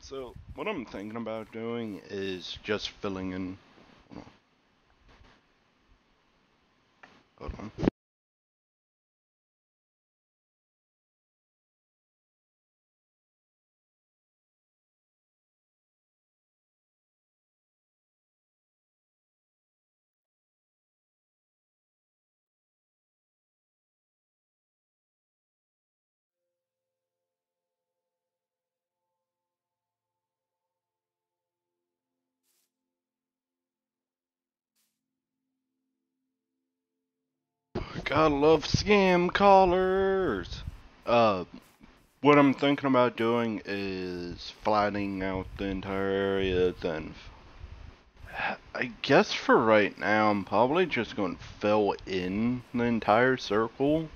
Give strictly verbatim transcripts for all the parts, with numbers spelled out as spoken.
So, what I'm thinking about doing is just filling in. Hold on. Gotta love scam callers! Uh, what I'm thinking about doing is flattening out the entire area, then. I guess for right now, I'm probably just going to fill in the entire circle.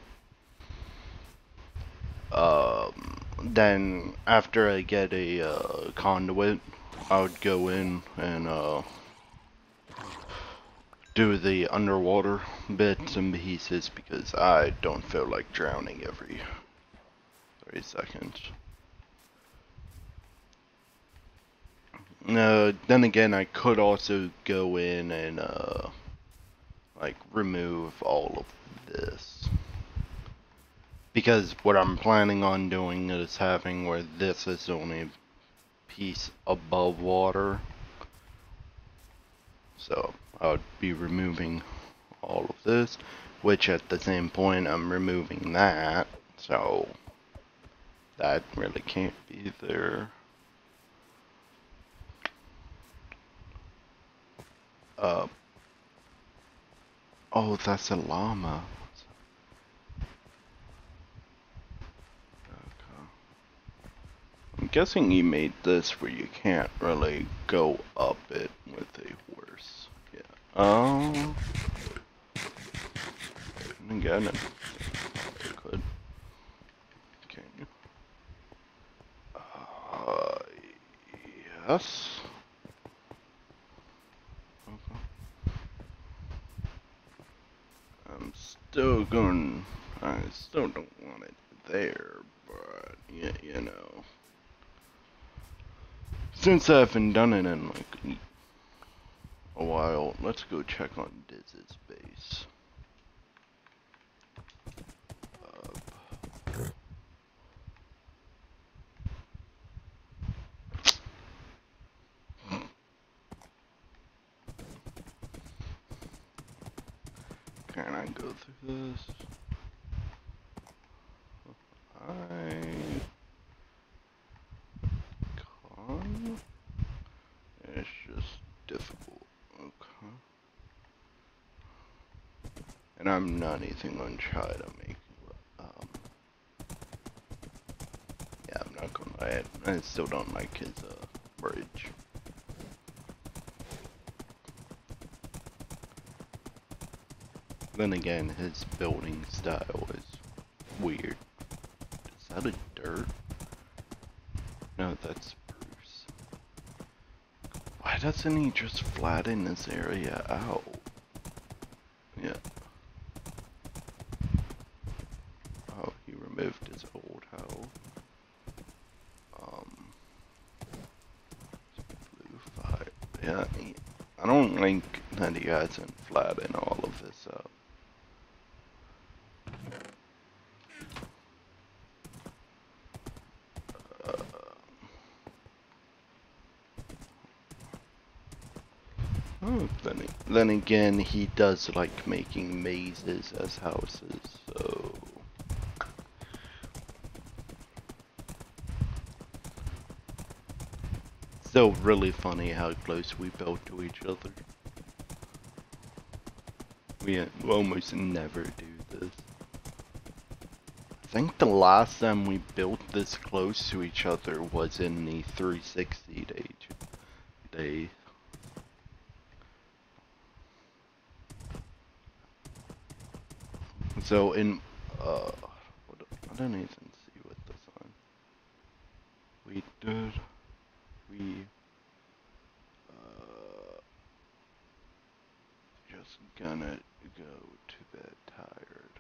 Um, then after I get a uh, conduit, I would go in and uh, do the underwater bits and pieces because I don't feel like drowning every three seconds. Uh, then again, I could also go in and uh, like remove all of this. Because what I'm planning on doing is having where this is only a piece above water. So I would be removing all of this, which at the same point I'm removing that. So that really can't be there. Uh, oh, that's a llama. I'm guessing you made this where you can't really go up it with a horse. Yeah. Oh. Again, I could. Can you? Uh, yes. Okay. I'm still going. I still don't want it there, but yeah, you know. Since I haven't done it in like a while, let's go check on Diz's base. Uh, can I go through this? I can. It's just difficult. Okay. And I'm not even gonna try to make. Um, yeah, I'm not gonna lie. I still don't like his uh, bridge. Then again, his building style is weird. Is that a dirt? No, that's spruce. Why doesn't he just flatten this area out? Yeah. Oh, he removed his old house. Um, blue fire. Yeah, he, I don't think that he hasn't flattened all of this up. Oh, then, then again, he does like making mazes as houses, so... Still really funny how close we built to each other. We almost never do this. I think the last time we built this close to each other was in the three sixty day. day. So in, uh, I don't even see what this on. We did, we, uh, just gonna go to bed tired.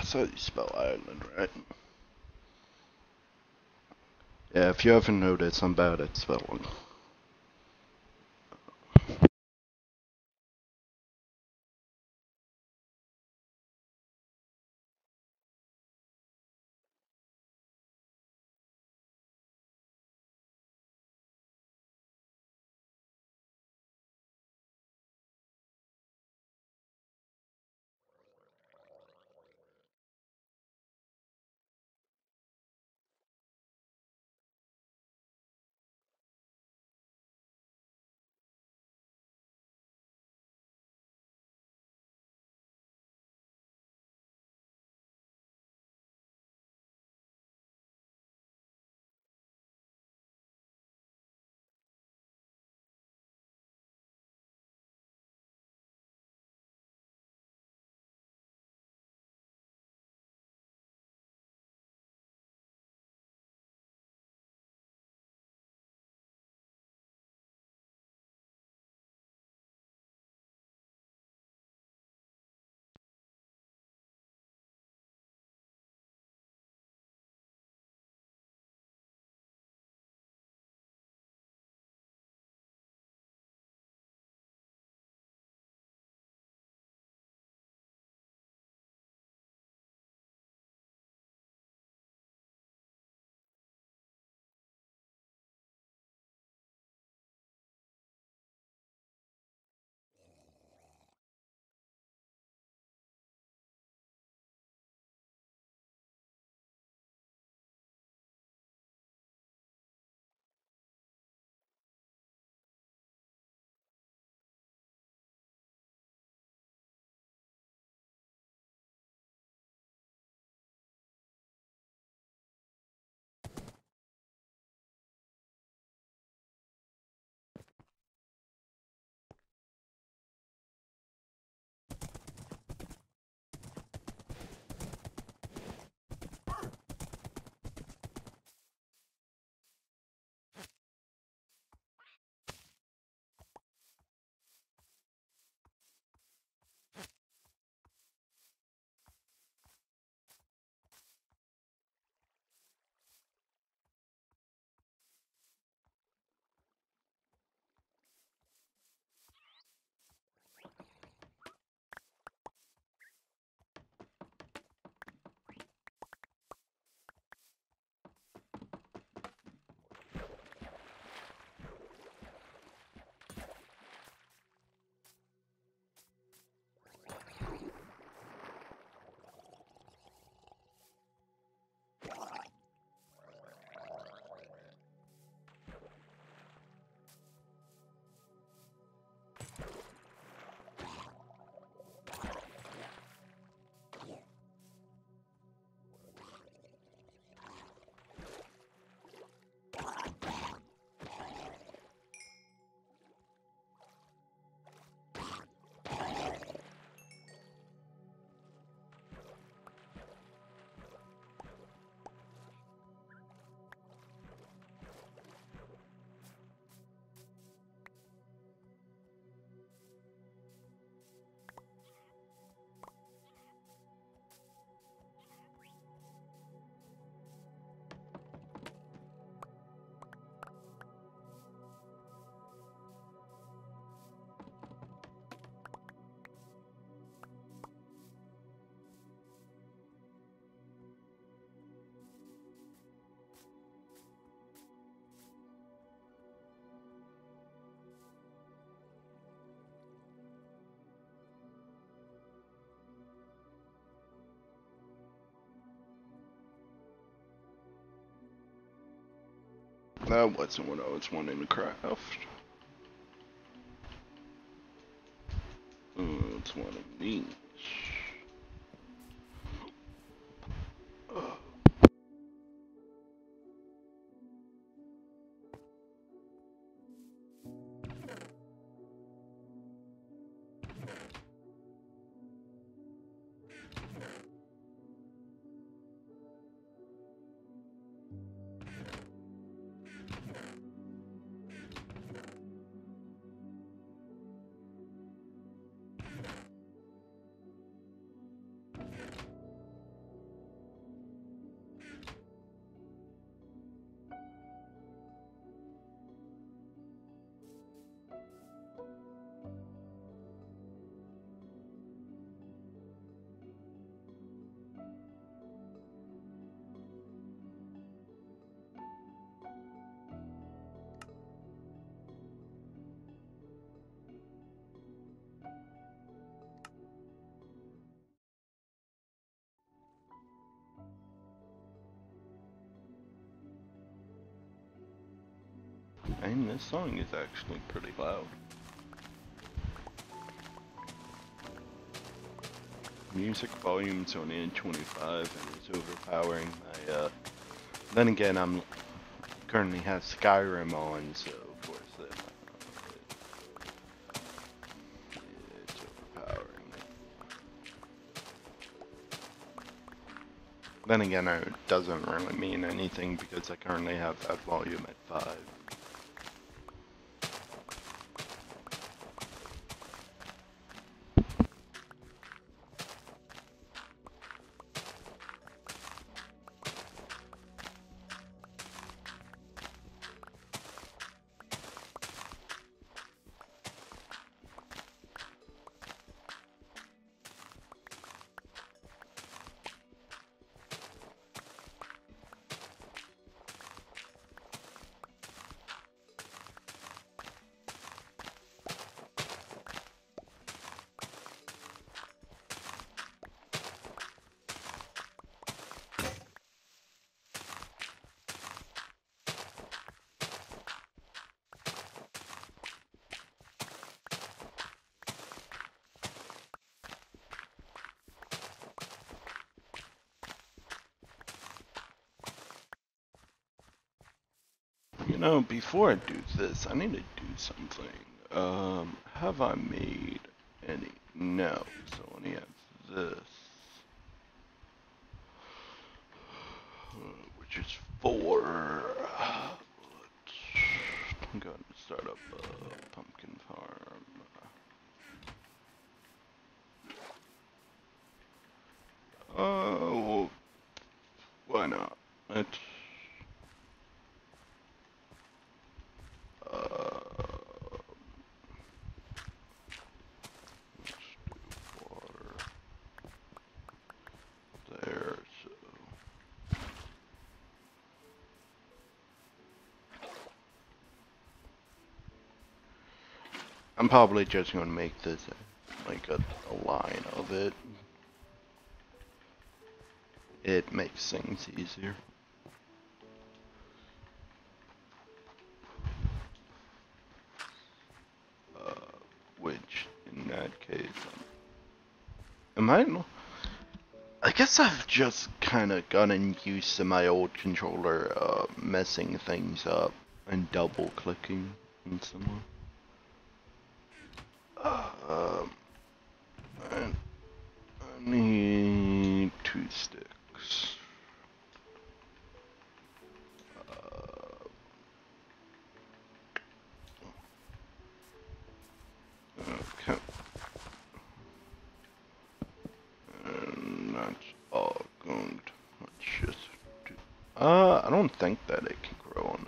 That's how you spell island, right? Yeah, if you haven't noticed, I'm bad at spelling. That wasn't what I was wanting to craft. Uh, it's one of these. Uh, And this song is actually pretty loud. Music volume's only at twenty-five and it's overpowering my, uh... Then again, I'm currently have Skyrim on, so of course that it's overpowering. Then again, it doesn't really mean anything because I currently have that volume at five. You know, before I do this, I need to do something. Um, have I made any? No, so I only have this. Which is four. Let's go ahead and start up a pumpkin farm. Oh, why not? Let's I'm probably just going to make this like a, a line of it. It makes things easier. Uh, which, in that case, um, am I? I guess I've just kind of gotten used to my old controller uh, messing things up and double clicking and so on. Um, I, I need two sticks. Uh, okay. And that's all going to let's just do. Uh, I don't think that it can grow on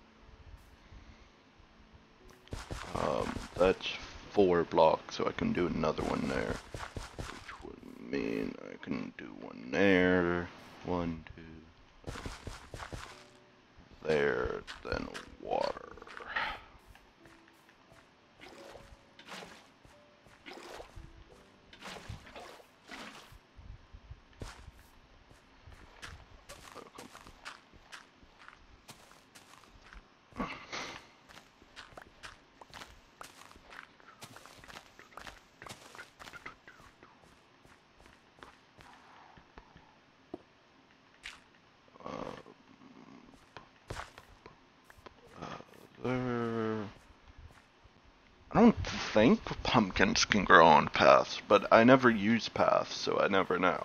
that. Um, that's four blocks, so I can do another one there. Which would mean I can do one there, one, two, there, then water. I don't think pumpkins can grow on paths, but I never use paths, so I never know.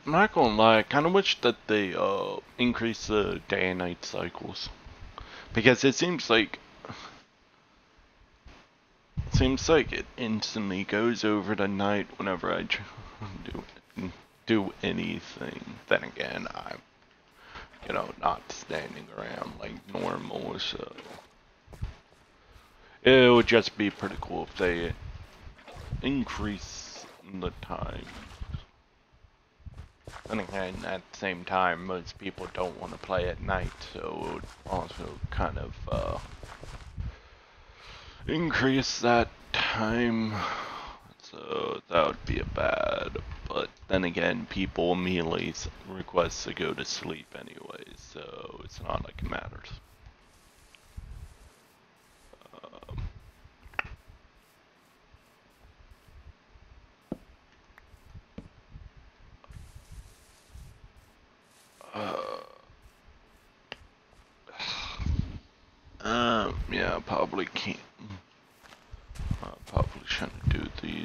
I'm not gonna lie, I kind of wish that they uh increase the day and night cycles because it seems like it seems like it instantly goes over to night whenever I tr- do do anything. Then again, I'm you know not standing around like normal, so it would just be pretty cool if they increase the time. And again, at the same time, most people don't want to play at night, so it would also kind of uh, increase that time. So that would be a bad. But then again, people immediately request to go to sleep anyway, so it's not like it matters. Um, uh, um, yeah, probably can't. I probably shouldn't do these.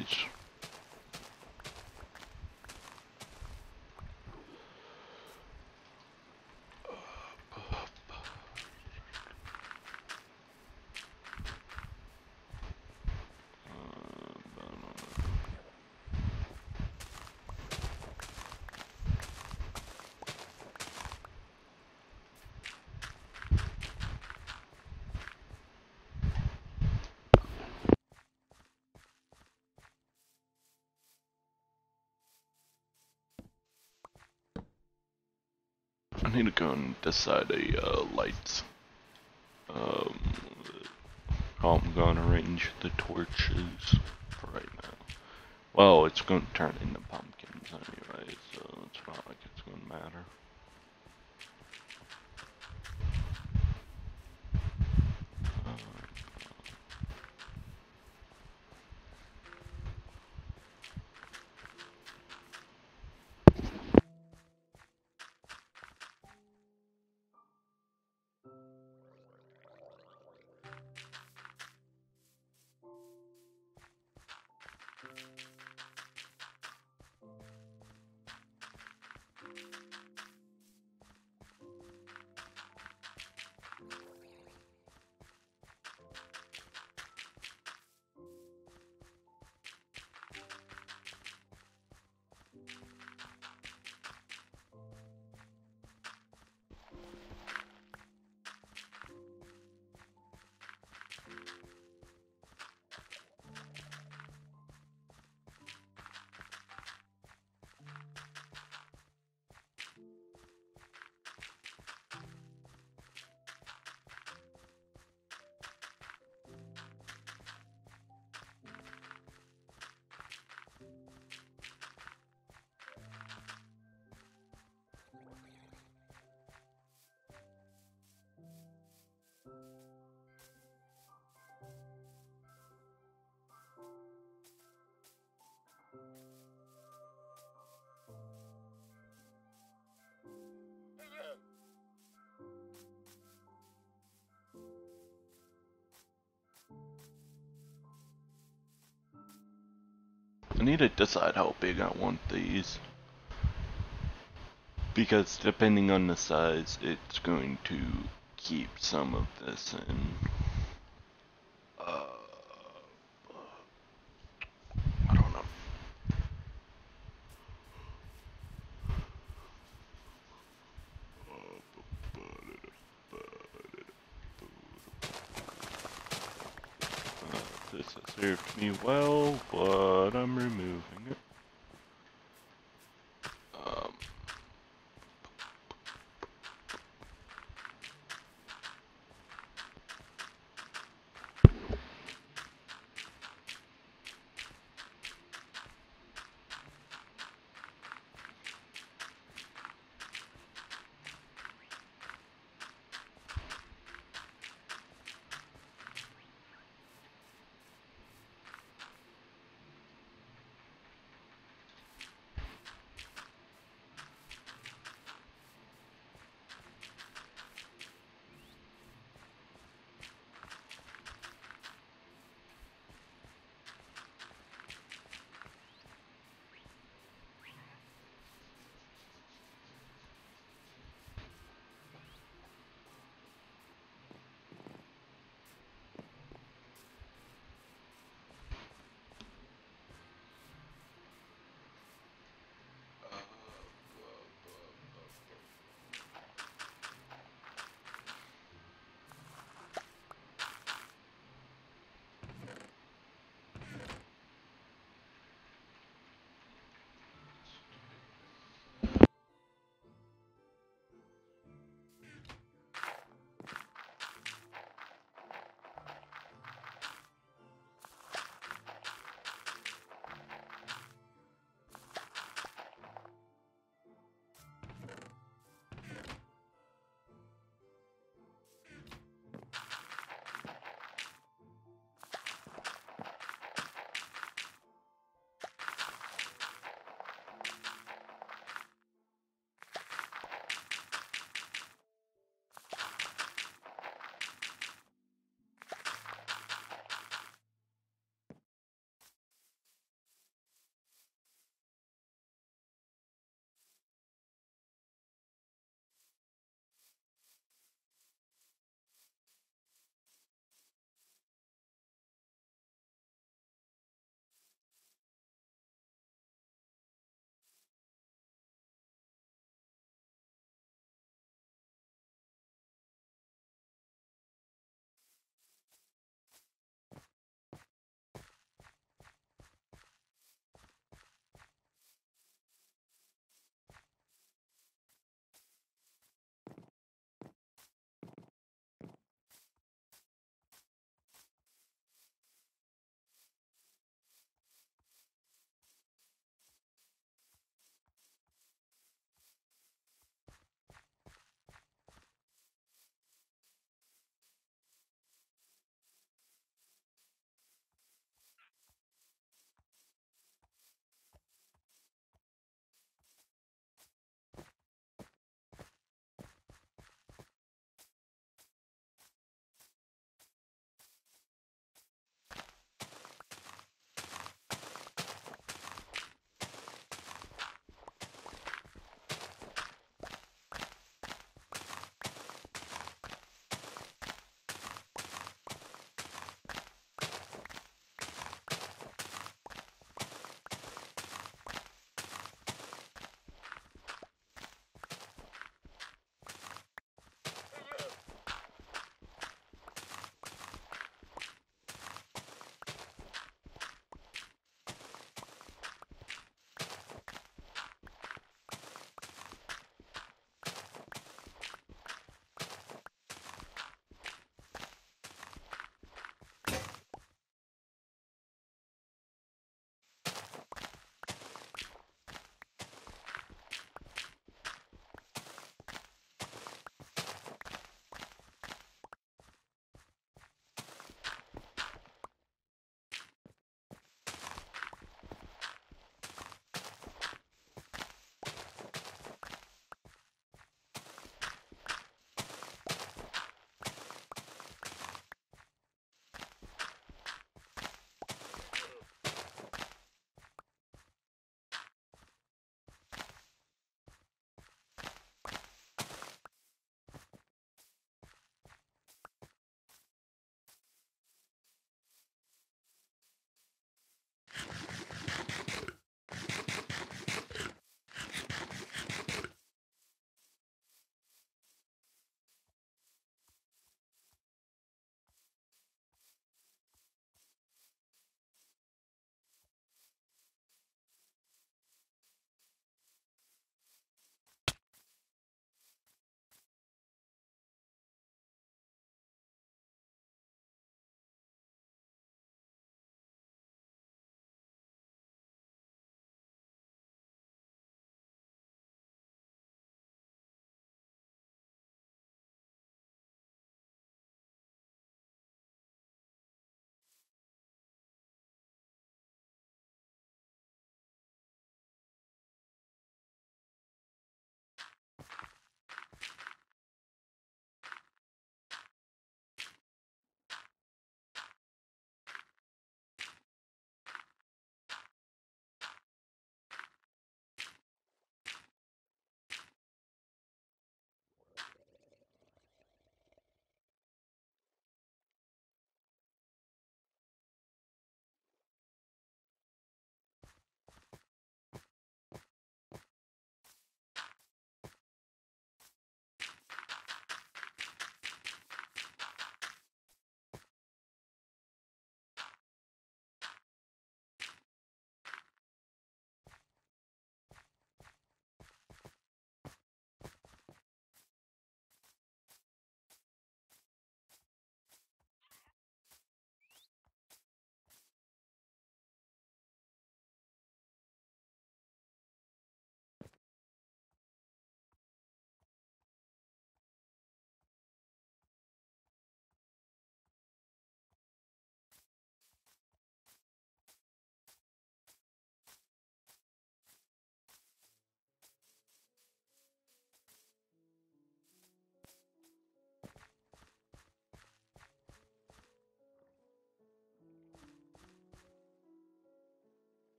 I need to go and decide a uh, lights. Um, how I'm gonna arrange the torches for right now. Well, it's gonna turn into pumpkins anyway, so it's not like it's gonna matter. I need to decide how big I want these. Because depending on the size, it's going to keep some of this in. Uh, I don't know. Uh, this has served me well, but I'm removing it. Um,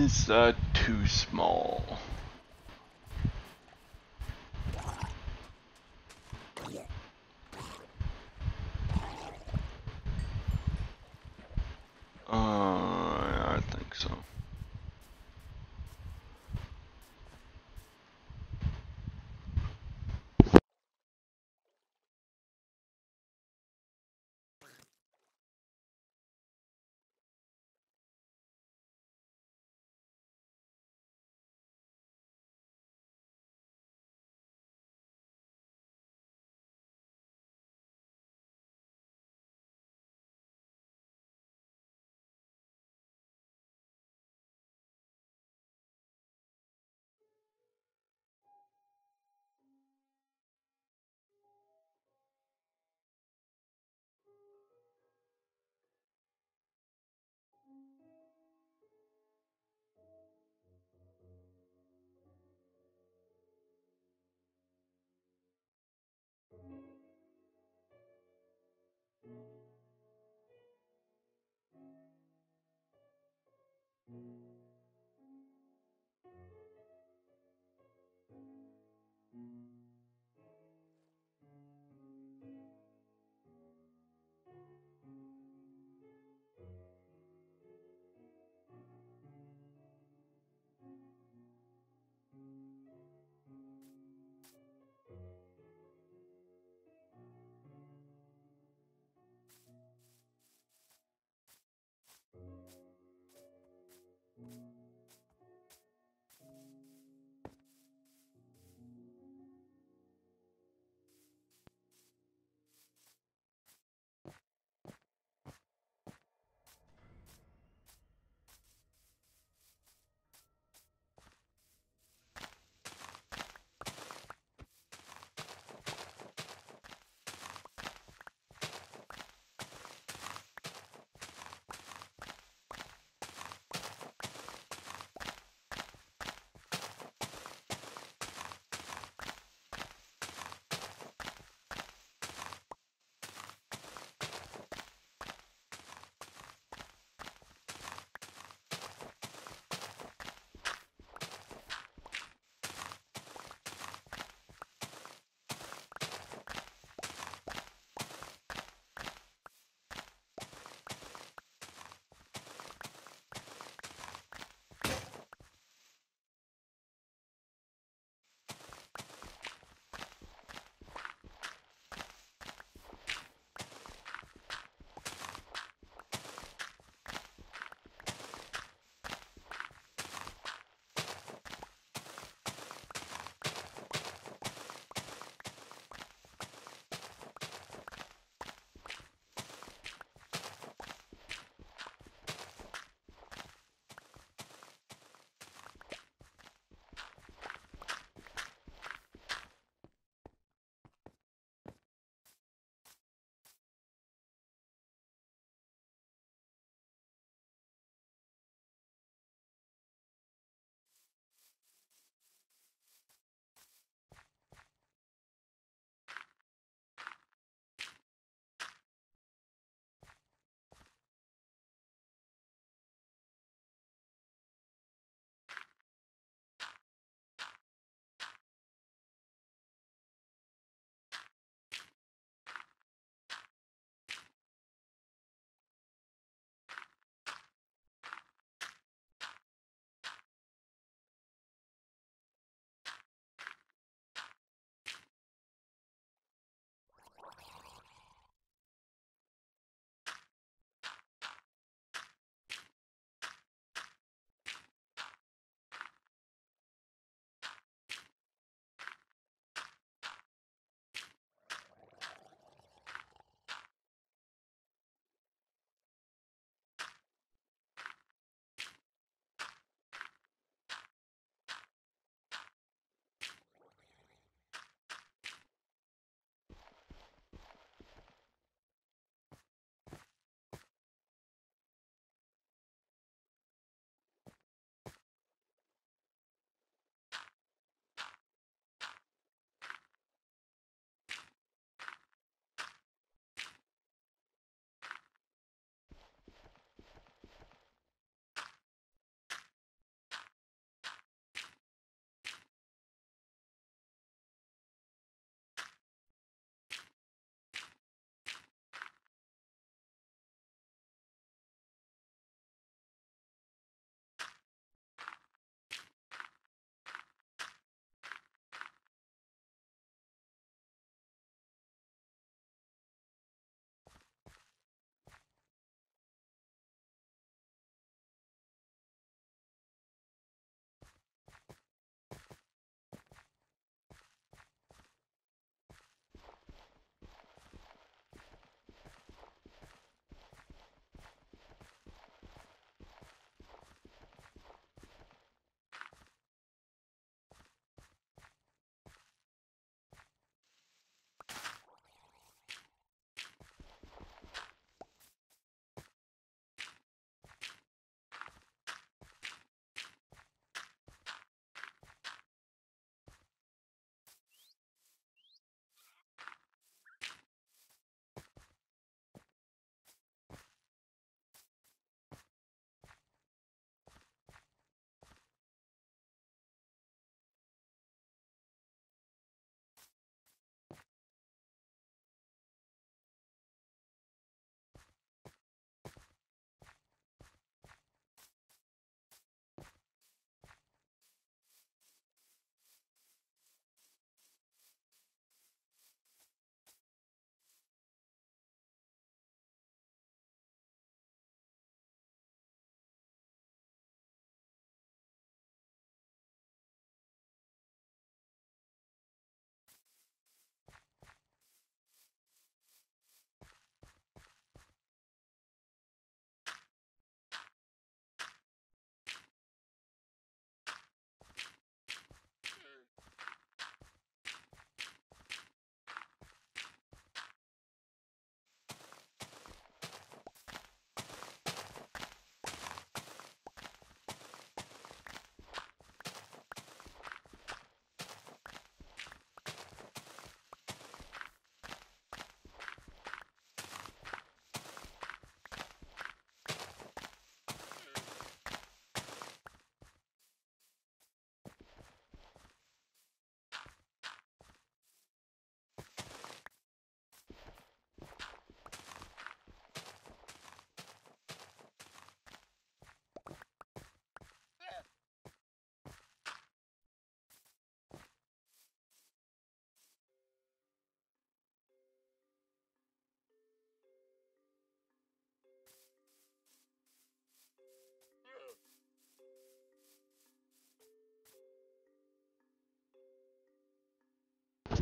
Is that too small? Uh, I think so.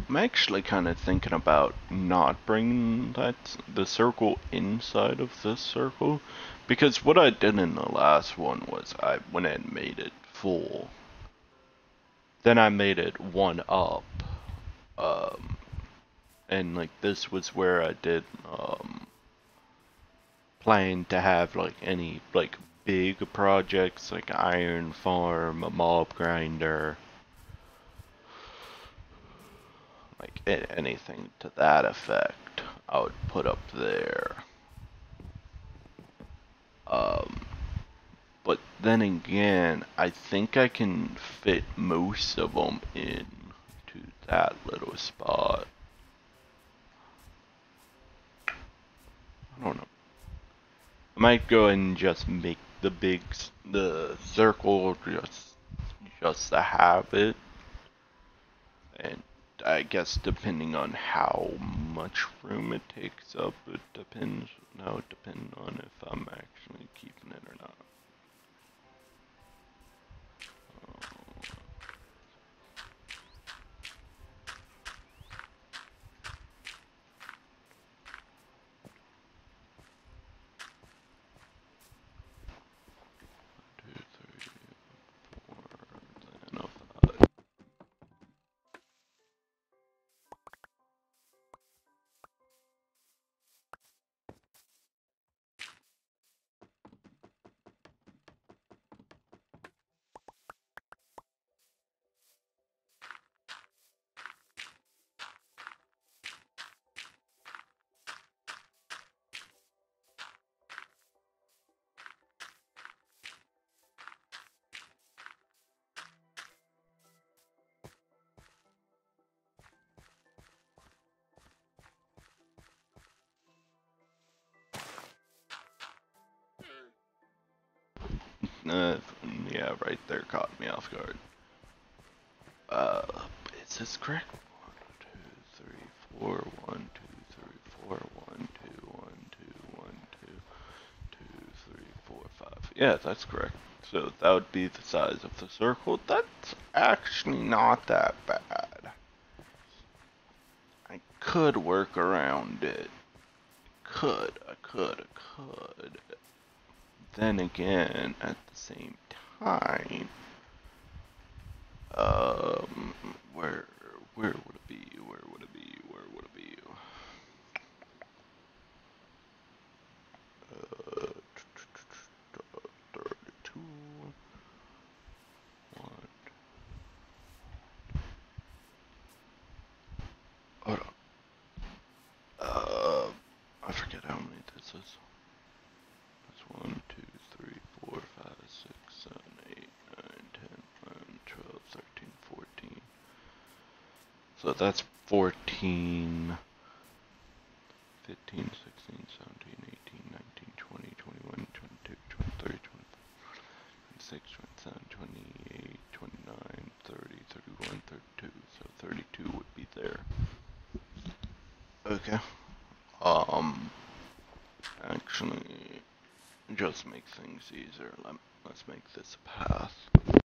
I'm actually kind of thinking about not bringing that the circle inside of this circle, because what I did in the last one was I went and made it full. Then I made it one up, um, and like this was where I did um, plan to have like any like big projects like iron farm, a mob grinder, like anything to that effect. I would put up there. Um, but then again, I think I can fit most of them in to that little spot. I don't know. I might go and just make the big, the circle just, just to have it. And I guess depending on how much room it takes up, it depends. Now it depends on if I'm actually keeping it or not. Two, three, four, then a five. Uh, yeah, right there caught me off guard. Uh, is this correct? One, two, three, four, one, two, three, four, one, two, one, two, one, two, two, three, four, five. Yeah, that's correct. So that would be the size of the circle. That's actually not that bad. I could work around it. Could, I could, I could. Then again, at the same time, um, where, where would it be? Where would it be? Where would it be? Uh, thirty-two. One. Hold on. Uh, I forget how many this is. That's one, two, three, four, five, six, seven, eight, nine, ten, eleven, twelve, thirteen, fourteen. So that's fourteen, fifteen, sixteen, seventeen, eighteen, nineteen, twenty, twenty-one, twenty-two, twenty-three, twenty-four, twenty-six, twenty-seven, twenty-eight, twenty-nine, thirty, thirty-one, thirty-two. So thirty-two would be there. Okay. Um, actually, just make things easier. Let, let's make this a path.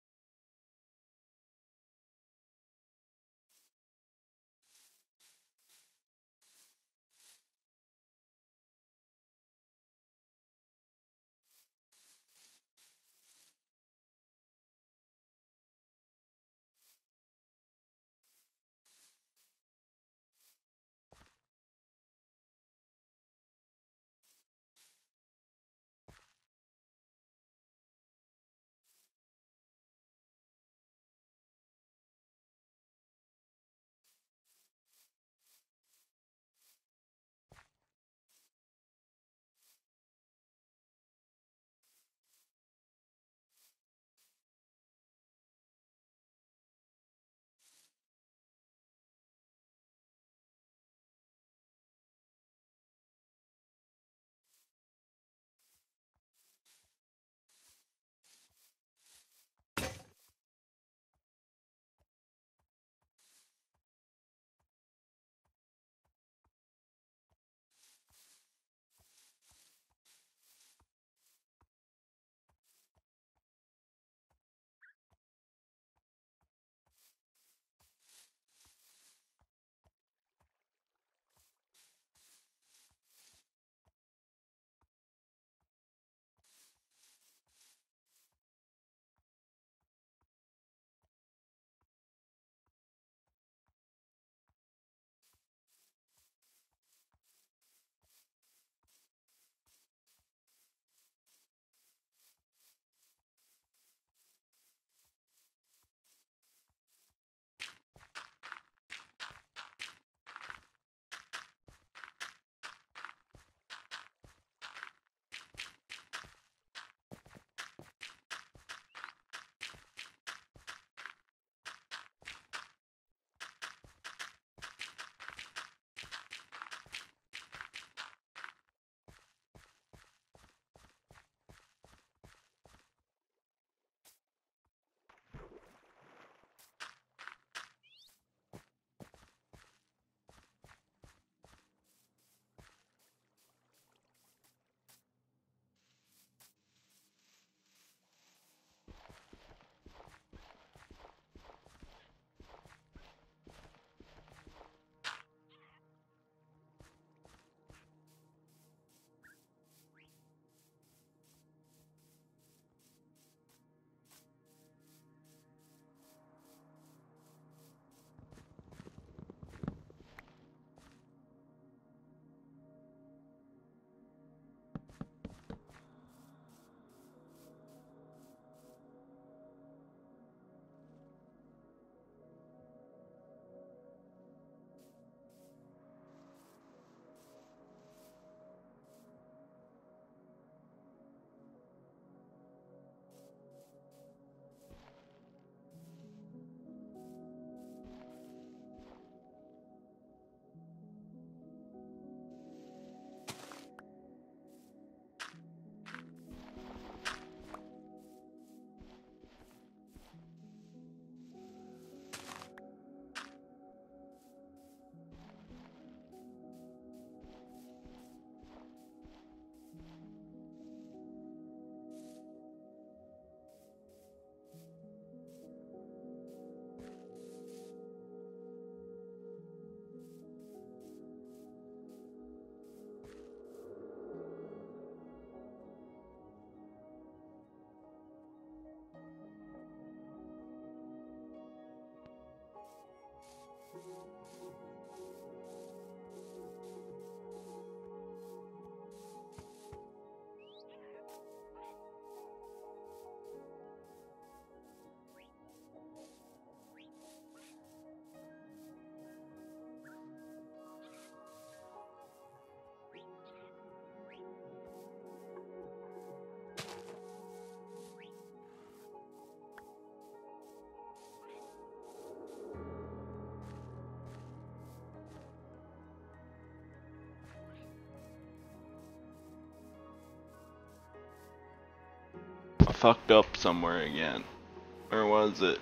fucked up somewhere again. Where was it?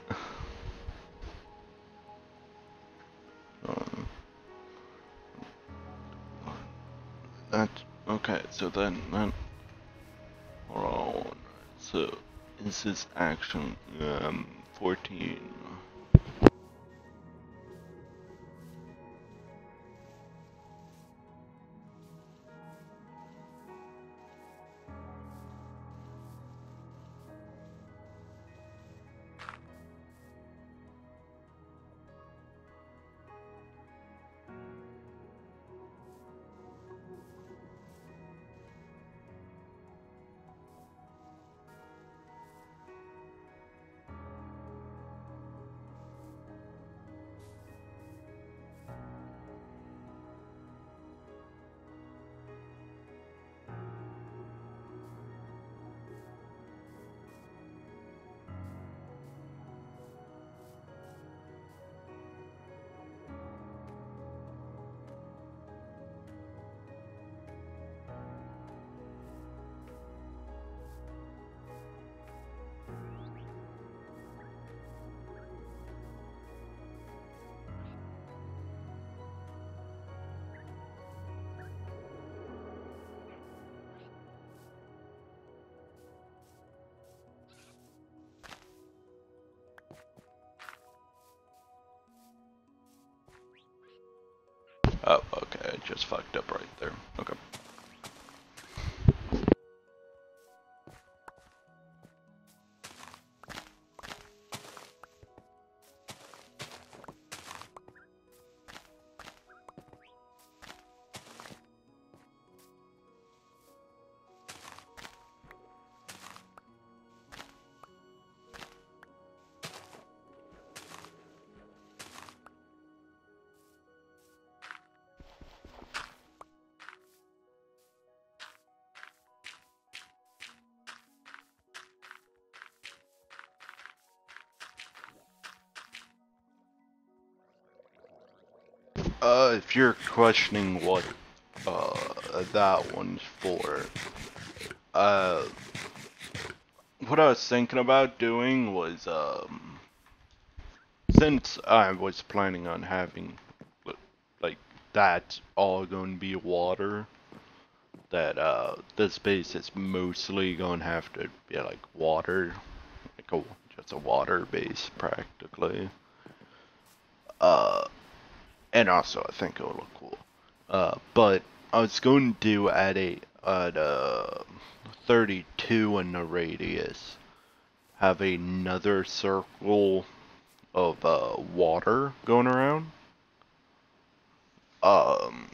um, that's okay. So then, then hold on. So is this action um fourteen? Oh, okay. I just fucked up right there. Okay. Uh, if you're questioning what uh that one's for, uh, what I was thinking about doing was um, since I was planning on having like that's all going to be water, that uh this base is mostly going to have to be like water, like a just a water base practically. Uh. And also, I think it will look cool. Uh, but I was going to do at a at a thirty-two in the radius, have another circle of uh, water going around. Um,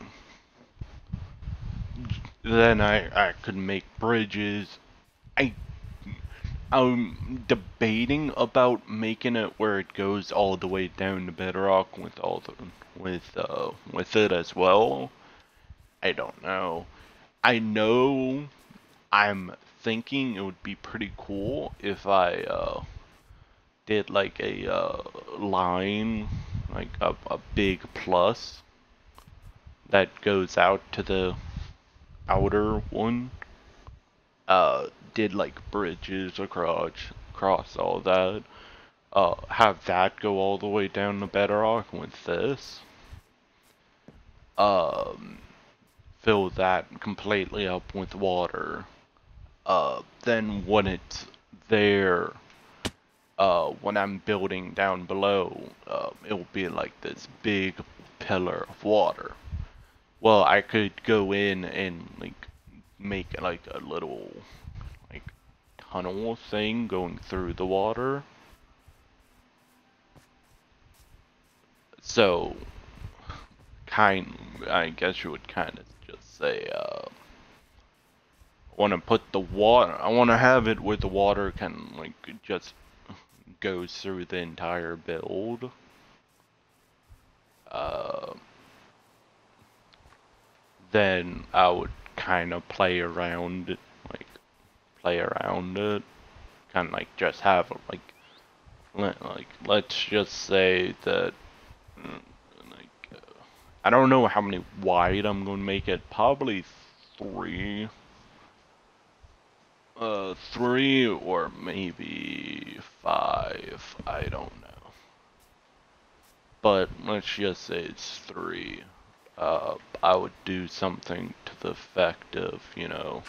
then I I could make bridges. I I'm debating about making it where it goes all the way down to bedrock with all the with uh with it as well. I don't know. I know I'm thinking it would be pretty cool if I uh, did like a uh, line, like a, a big plus that goes out to the outer one. Uh, did like bridges across across all that. Uh, have that go all the way down to bedrock with this. Um, fill that completely up with water. Uh, then when it's there, uh, when I'm building down below, uh, it'll be like this big pillar of water. Well, I could go in and like make like a little like tunnel thing going through the water. So, kind, I guess you would kind of just say, uh, want to put the water, I want to have it where the water can like just goes through the entire build. Uh, then I would kind of play around it, like play around it, kind of like just have like, let, like let's just say that, mm, like uh, I don't know how many wide I'm going to make it, probably three. Uh, three or maybe five. I don't know. But let's just say it's three. Uh, I would do something to the effect of, you know,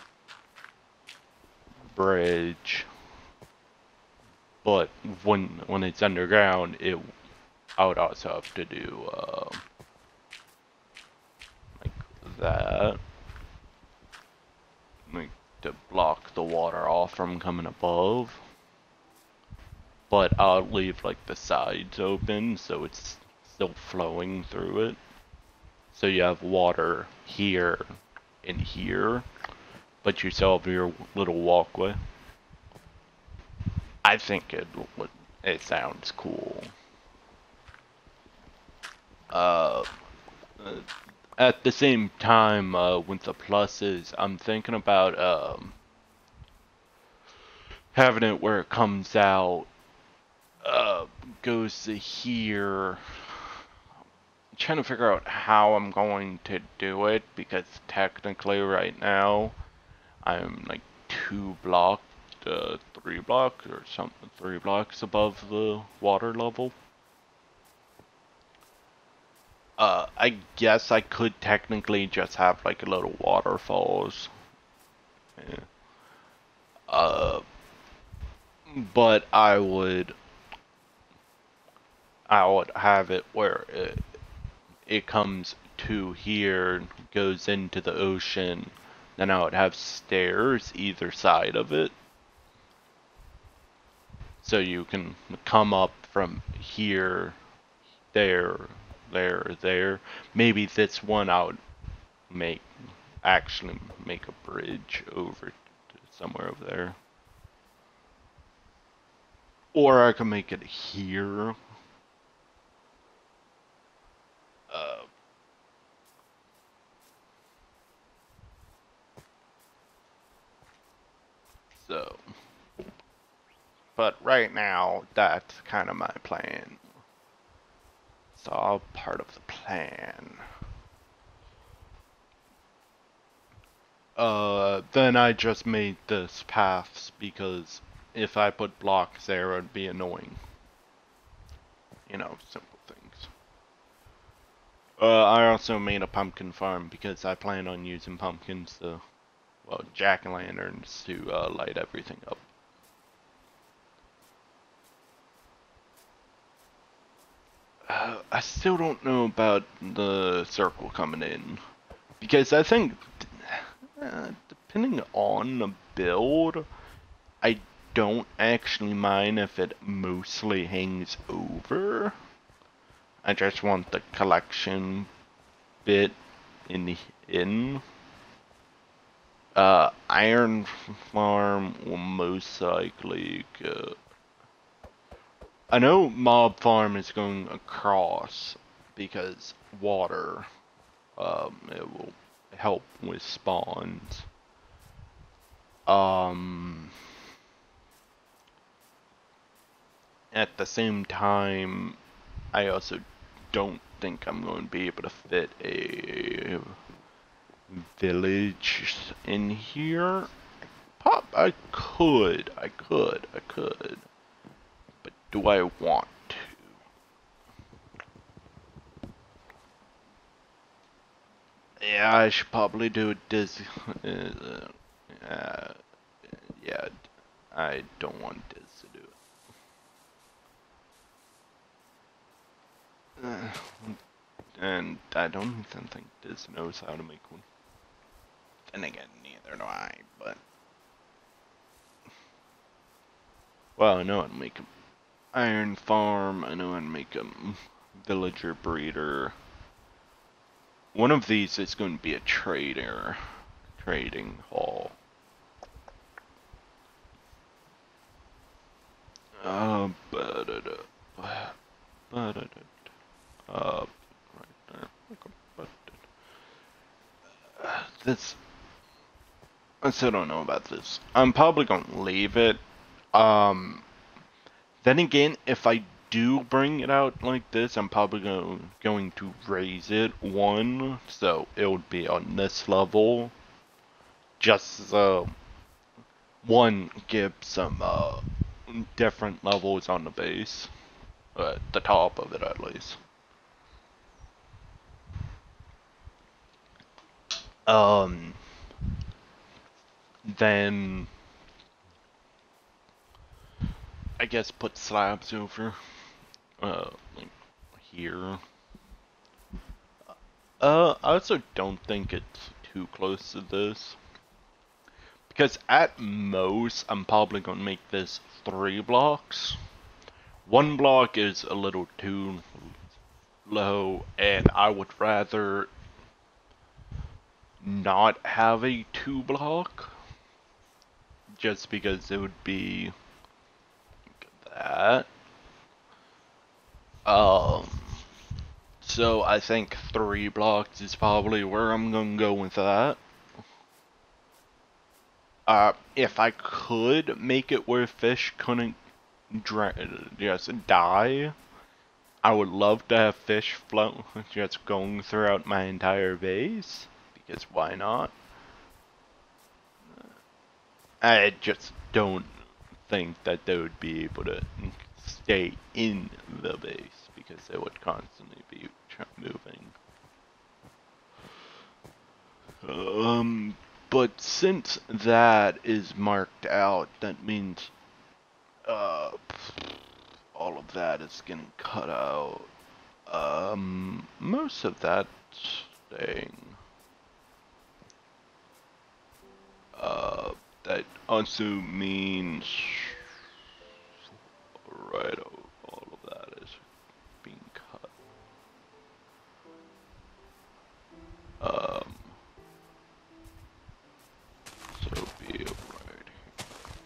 bridge. But when when it's underground, it I would also have to do uh, like that, like to block the water off from coming above. But I'll leave like the sides open so it's still flowing through it. So you have water here and here, but you still have your little walkway. I think it it sounds cool. Uh, at the same time, uh, with the pluses, I'm thinking about um having it where it comes out, uh, goes to here. I'm trying to figure out how I'm going to do it because technically right now I'm like two blocks, uh, three blocks or something, three blocks above the water level. Uh, I guess I could technically just have like a little waterfalls. Yeah. Uh, but I would, I would have it where it, it comes to here, goes into the ocean, then I would have stairs either side of it. So you can come up from here, there, there, there. Maybe this one I would make, actually make a bridge over to somewhere over there. Or I can make it here. Uh, so, but right now, that's kind of my plan. It's all part of the plan. Uh, then I just made this paths because if I put blocks there, it'd be annoying. You know, simple things. Uh, I also made a pumpkin farm because I plan on using pumpkins to, well, jack-o'-lanterns to uh, light everything up. Uh, I still don't know about the circle coming in because I think, uh, depending on the build, I don't actually mind if it mostly hangs over. I just want the collection bit in the in. Uh, Iron Farm will most likely go. I know Mob Farm is going across because water. Um, it will help with spawns. Um. At the same time, I also don't think I'm going to be able to fit a village in here. Pop, I could, I could, I could. But do I want to? Yeah, I should probably do this. Uh, uh, yeah, I don't want this to do it. Uh, and I don't even think this knows how to make one. And again, neither do I, but... Well, I know how to make an iron farm, I know how to make a villager breeder. One of these is going to be a trader, trading hall. Uh, ba -da -da, ba -da -da, uh, right there. Uh, this, I still don't know about this. I'm probably going to leave it. Um, then again, if I do bring it out like this, I'm probably go, going to raise it one, so it would be on this level. Just so one, give some uh, different levels on the base, uh, at the top of it at least. Um, then I guess put slabs over, uh, like here. Uh, I also don't think it's too close to this. Because at most, I'm probably gonna make this three blocks. One block is a little too low, and I would rather not have a two block. Just because it would be that. Um, so I think three blocks is probably where I'm gonna go with that. Uh, if I could make it where fish couldn't just die, I would love to have fish float just going throughout my entire base, because why not? I just don't think that they would be able to stay in the base, because they would constantly be moving. Um, but since that is marked out, that means uh, all of that is getting cut out. Um, most of that staying. Uh, that also means right, all of that is being cut. Um, so be it right here.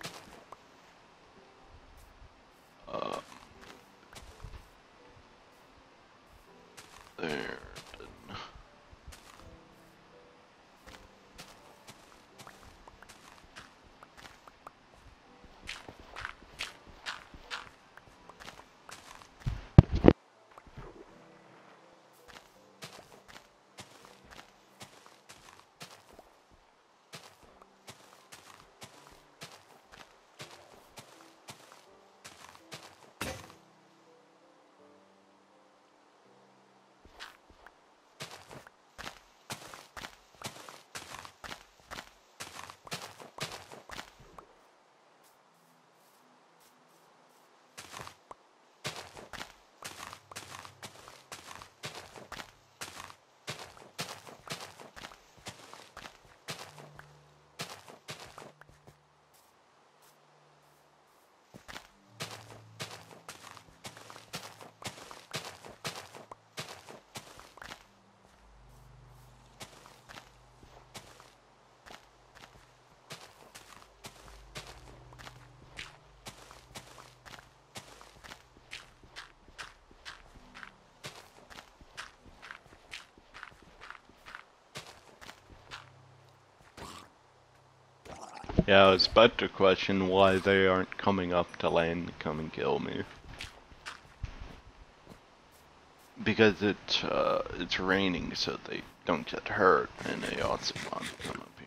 Um, there. Then. Yeah, I was about to question why they aren't coming up to land to come and kill me. Because it, uh, it's raining, so they don't get hurt, and they also want to come up here.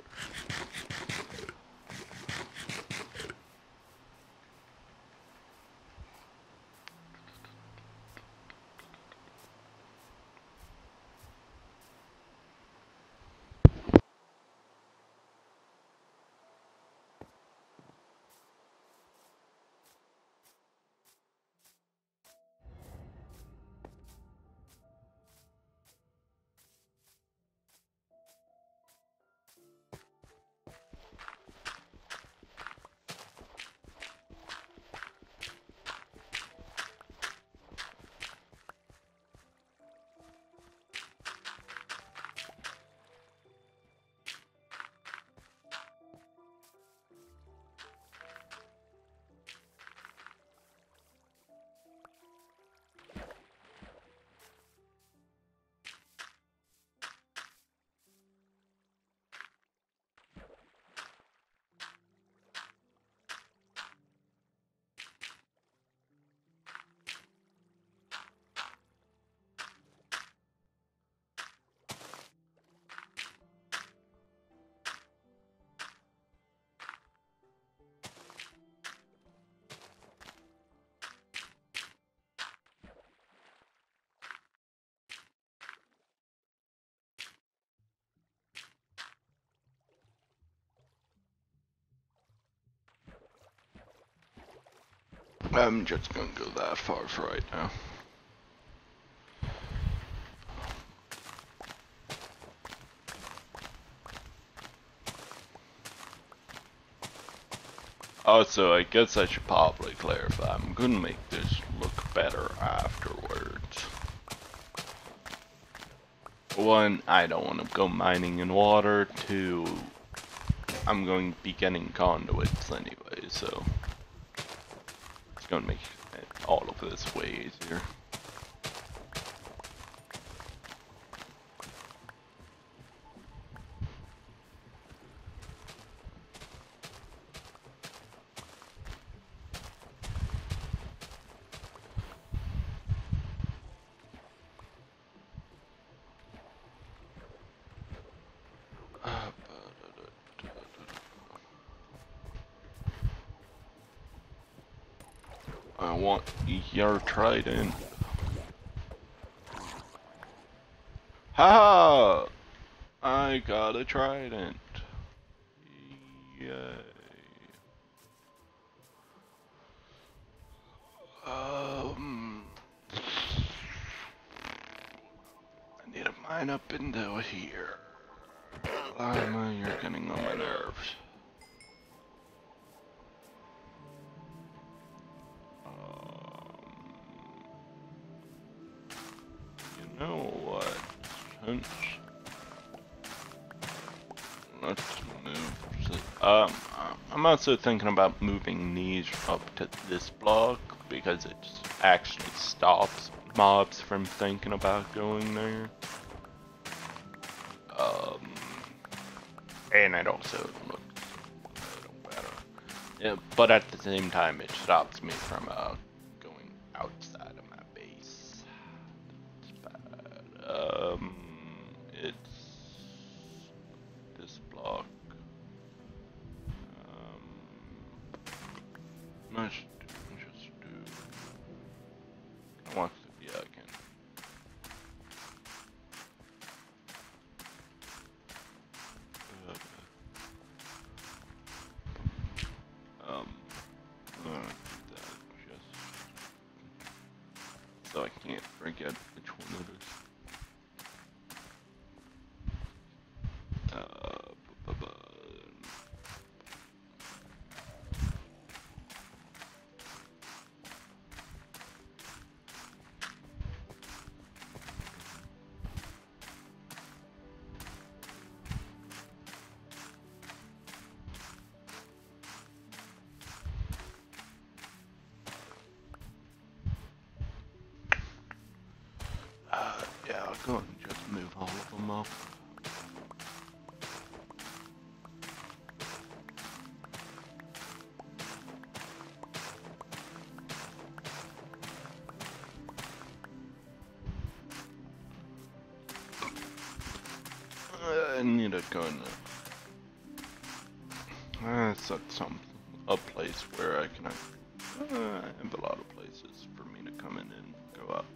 I'm just gonna go that far for right now. Also, I guess I should probably clarify, I'm gonna make this look better afterwards. One, I don't want to go mining in water. Two, I'm going to be getting conduits anyway, so it's gonna make all of this way easier. I want your trident. Ha! I got a trident. Yay. Um, I need to mine up into here. Lima, you're getting on my nerves. You know what? Since let's move. Um, I'm also thinking about moving these up to this block because it actually stops mobs from thinking about going there. Um, and it also looks a little better. Yeah, but at the same time, it stops me from uh going outside of my base. Um, it's this block. Um, let's just do. I want to, yeah, I can. Um, uh, that just so I can't forget which one it is. Uh, bu bu bu. Uh, yeah, I'll go and just move all of them up. I need to go in uh, set some a place where I can uh, I have a lot of places for me to come in and go up.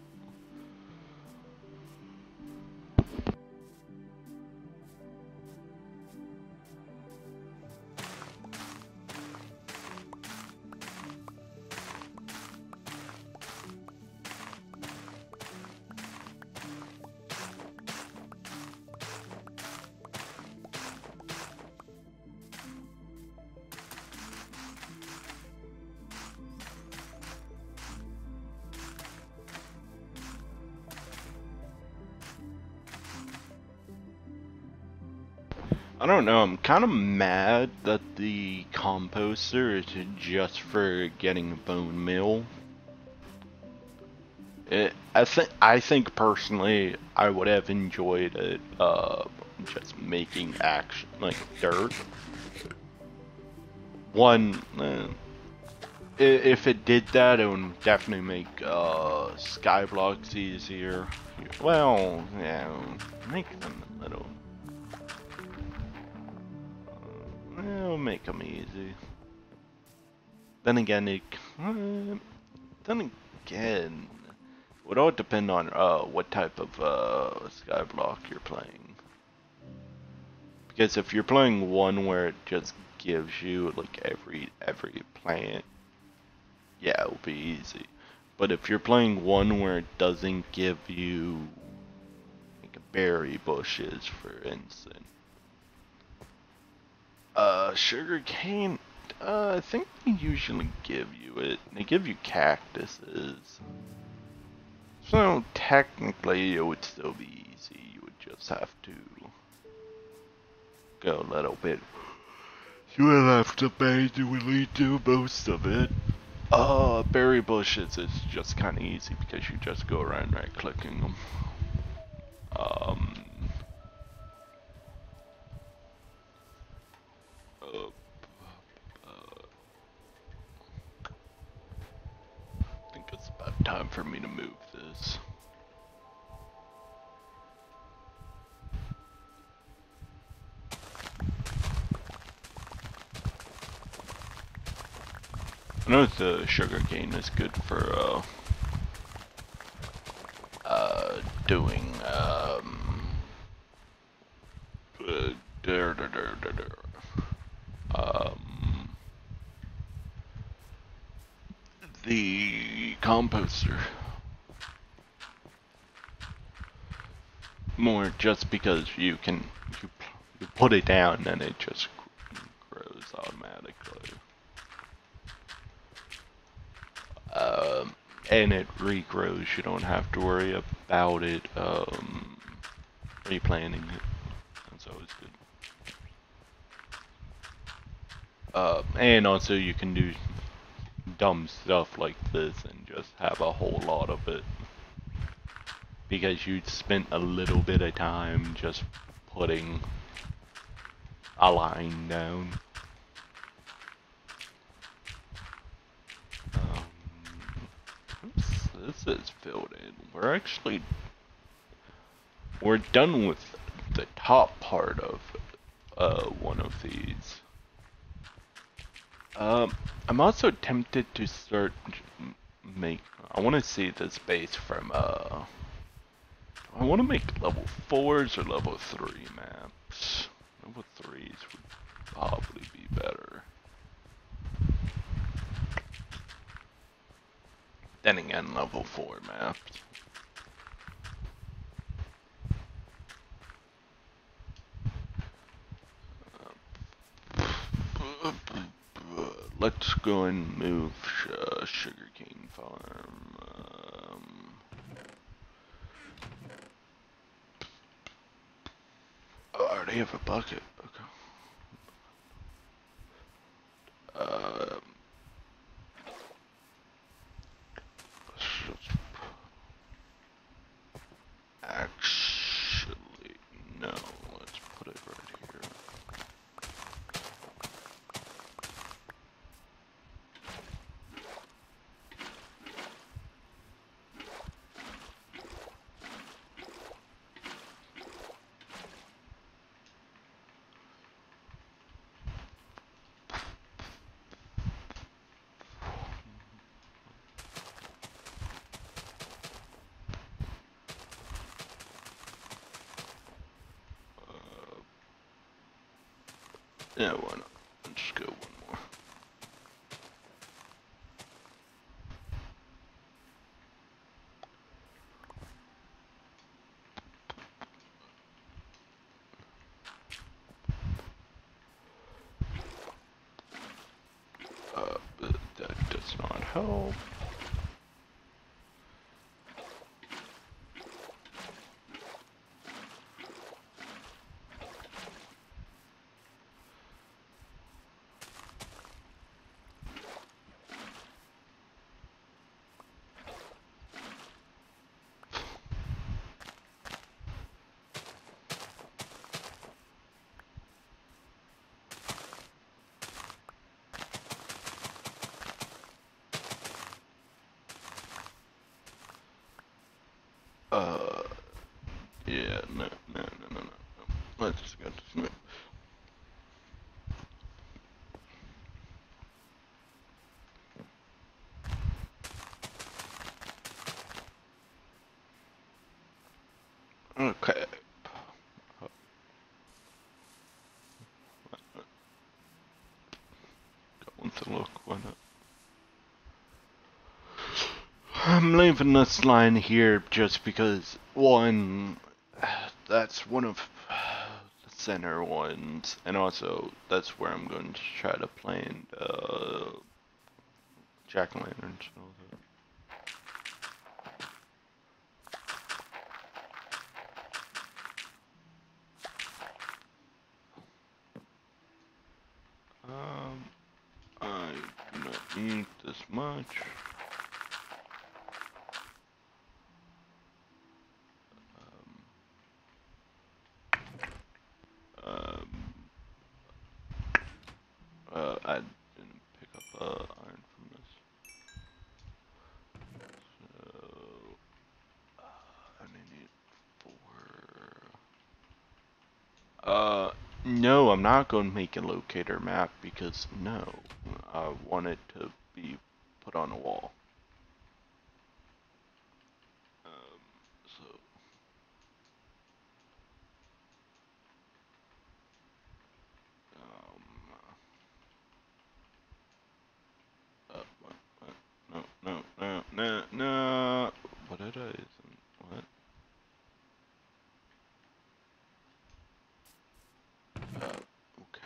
I don't know, I'm kind of mad that the composter is just for getting bone meal. It, I think I think personally I would have enjoyed it uh, just making action like dirt. One, uh, if it did that, it would definitely make uh, skyblocks easier. Well, yeah, make them a little. It'll make them easy. Then again, it. Uh, then again, it would all depend on uh, what type of uh, skyblock you're playing. Because if you're playing one where it just gives you like every every plant yeah, it'll be easy. But if you're playing one where it doesn't give you like berry bushes, for instance, uh, sugar cane, uh, I think they usually give you it. They give you cactuses. So technically it would still be easy. You would just have to go a little bit. You would have to manually do most of it. Uh, berry bushes is just kind of easy because you just go around right clicking them. Um, uh, uh, I think it's about time for me to move this. I know the sugar cane is good for uh, uh, doing um, uh, der, der, der, der, der. um, the composter. More just because you can you, you put it down and it just grows automatically. Um, and it regrows. You don't have to worry about it um, replanting it. That's always good. Uh, and also you can do dumb stuff like this and just have a whole lot of it. Because you spent a little bit of time just putting a line down. Um, oops, this is filled in. We're actually we're done with the top part of uh, one of these. Um, I'm also tempted to start make. I want to see this base from uh. I want to make level fours or level three maps. Level threes would probably be better. Then again, level four maps. Let's go and move uh, sugarcane farm. Um, oh, I already have a bucket. Okay. Um, actually, no. Let's put it right here. Yeah, why not? Let's just go one more. Uh, but that does not help. Uh, yeah, no, no, no, no, no. Let's just go to Smith. Okay. Going to look, why not? I'm leaving this line here just because, one, that's one of the center ones, and also that's where I'm going to try to plant uh, jack-o'-lanterns and all that. Um, I do not need this much. Um, um, uh, I didn't pick up uh, iron from this. So, uh, I need four. Uh, no, I'm not going to make a locator map because, no, I want it to be put on a wall. Um, so, um, uh, what, what, no, no, no, no, no, what did I, what? Uh, okay.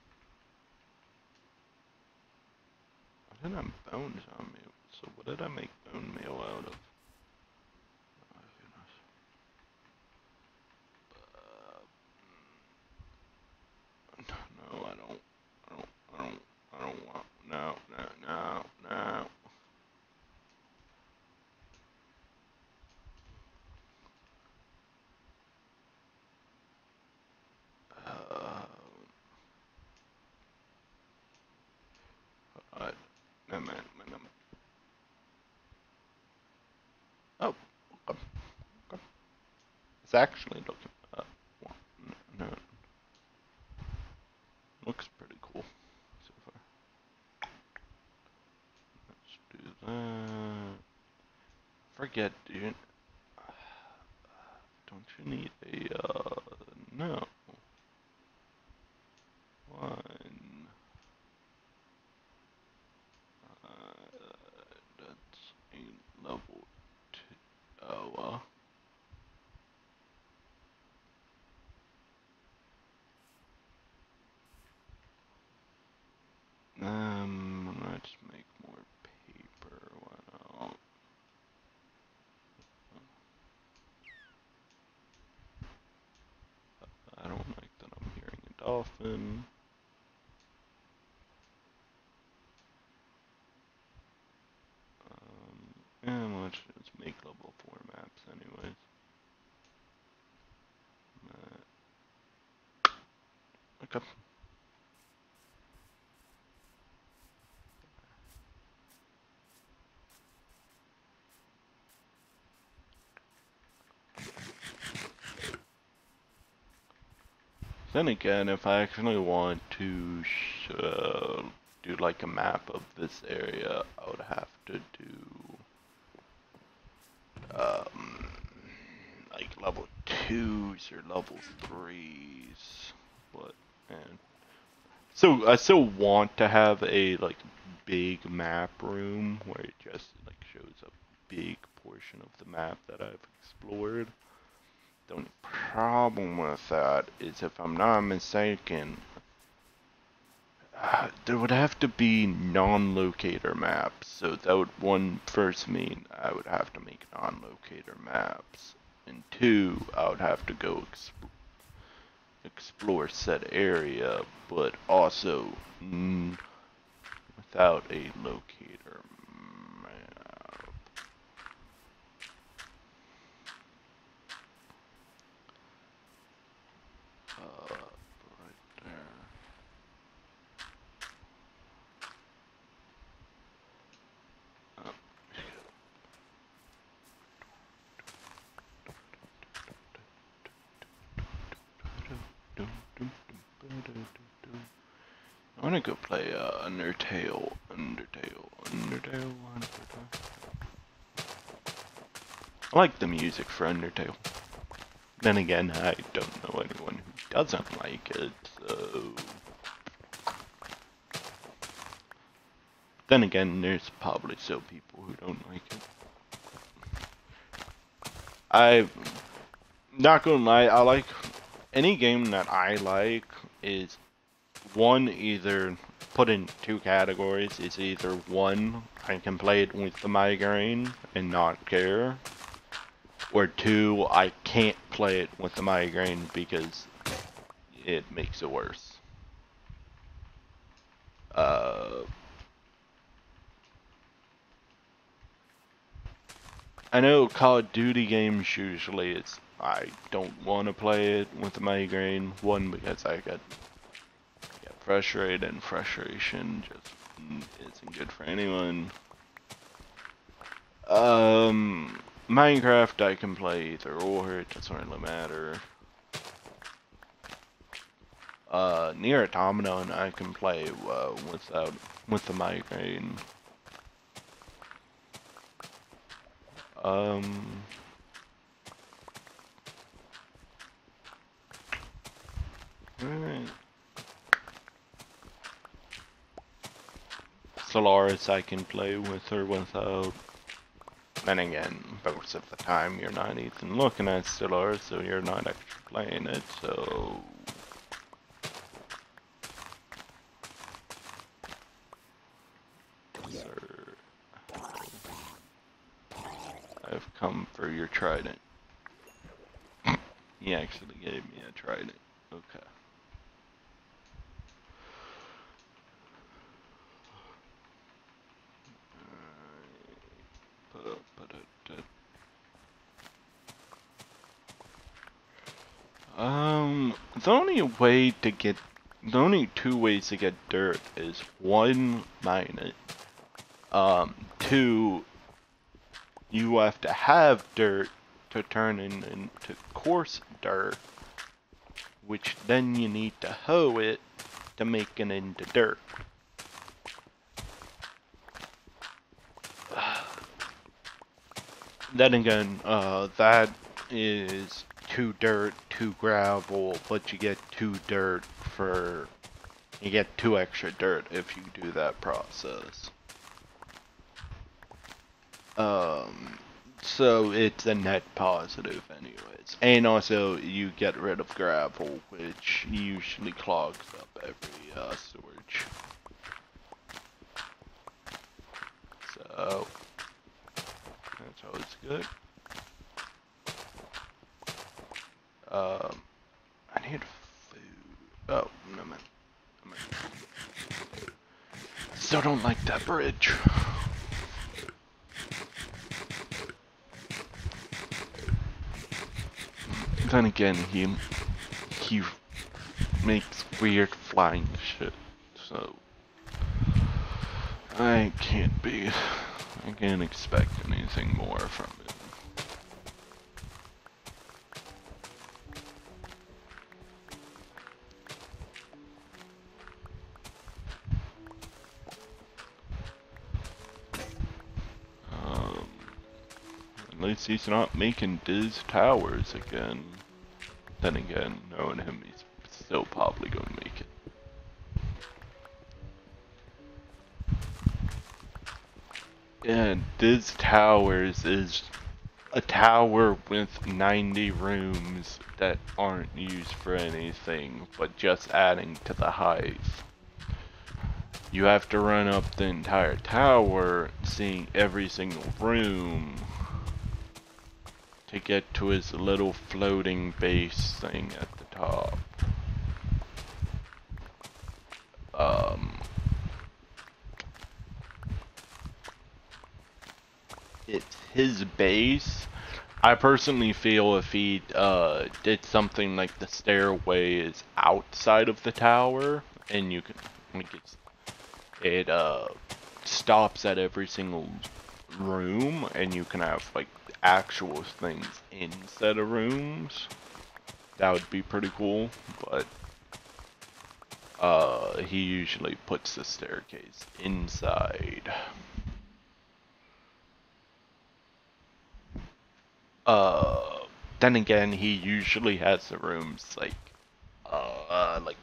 I didn't have bones on me, so what did I make bone meal out of? Oh, goodness. Uh, no, I don't, I don't, I don't, I don't want, no, no, no, no. Uh, alright, no man, no man. Oh, okay, okay. It's actually looking, uh, well, no, no, looks pretty cool so far. Let's do that. Forget, dude. Don't you need a, uh, no. One. Uh, that's a level two. Oh, uh. Um, let's make more paper. Why not? I don't like that I'm hearing a dolphin. Um, and let's just make level four maps anyways. Uh, okay. Then again, if I actually want to sh uh, do like a map of this area, I would have to do um, like level twos or level threes. But and so I still want to have a like big map room where it just like shows a big portion of the map that I've explored. The only problem with that is, if I'm not mistaken, uh, there would have to be non-locator maps. So that would, one, first mean I would have to make non-locator maps, and two, I would have to go exp explore said area, but also mm, without a locator map. Uh, right there. Uh, I wanna go play uh, Undertale, Undertale, Undertale, Undertale. I like the music for Undertale. Then again, I don't know anyone who doesn't like it, so... Then again, there's probably still people who don't like it. I not gonna lie, I like any game that I like is one either put in two categories. It's either one, I can play it with the migraine and not care, or two, I can't play it with the migraine because it makes it worse. Uh, I know Call of Duty games usually it's I don't want to play it with the migraine. One, because I get get frustrated, and frustration just isn't good for anyone. Um, Minecraft I can play either or, it doesn't really matter. Uh, Nier Automata I can play uh, without with the migraine. Um, alright. Solaris I can play with or without. Then again, most of the time you're not even looking at Solaris, so you're not actually playing it, so... Sir, I've come for your trident. He actually gave me a trident. Okay. Um, the only way to get, the only two ways to get dirt is one, mine it. Um, two, you have to have dirt to turn in, into coarse dirt, which then you need to hoe it to make it into dirt. Then again, uh, that is two dirt, two gravel, but you get two dirt for, you get two extra dirt if you do that process. Um, so it's a net positive anyways. And also you get rid of gravel, which usually clogs up every uh, storage. So, that's always good. Um, I need food. Oh, no man. Still don't like that bridge. Then again, he he makes weird flying shit, so I can't be. I can't expect anything more from it. Um, at least he's not making Diz Towers again. Then again, knowing him, he's still probably going to make it. Yeah, Diz Towers is a tower with ninety rooms that aren't used for anything, but just adding to the hive. You have to run up the entire tower, seeing every single room, to get to his little floating base thing at the top. Um, it's his base. I personally feel if he uh, did something like the stairway is outside of the tower, and you can, like it's, it uh, stops at every single room, and you can have like actual things instead of rooms. That would be pretty cool, but uh, he usually puts the staircase inside. Uh, then again, he usually has the rooms like, uh, like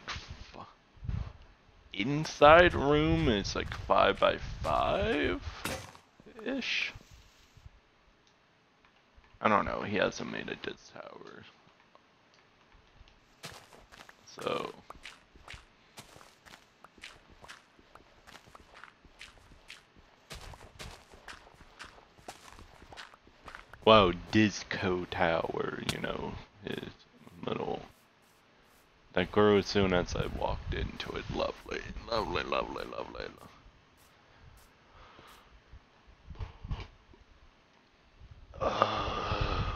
inside room is like five by five ish. I don't know, he hasn't made a diss tower. So... Wow, Disco Tower, you know, his little... That grew as soon as I walked into it. Lovely, lovely, lovely, lovely. Uh,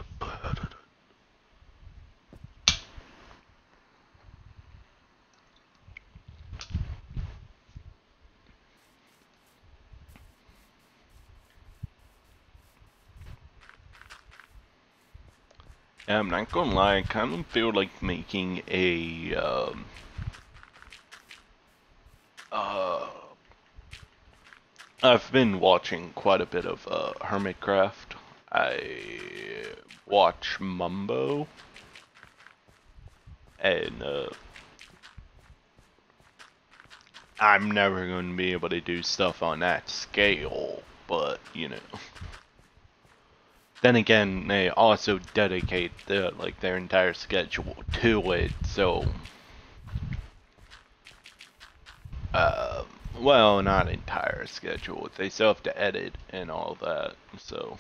yeah, I'm not gonna lie, I kind of feel like making a, um... Uh... I've been watching quite a bit of, uh, Hermitcraft. I watch Mumbo. And, uh... I'm never going to be able to do stuff on that scale, but, you know. Then again, they also dedicate the, like, their entire schedule to it, so... Uh, well, not entire schedule. They still have to edit and all that, so...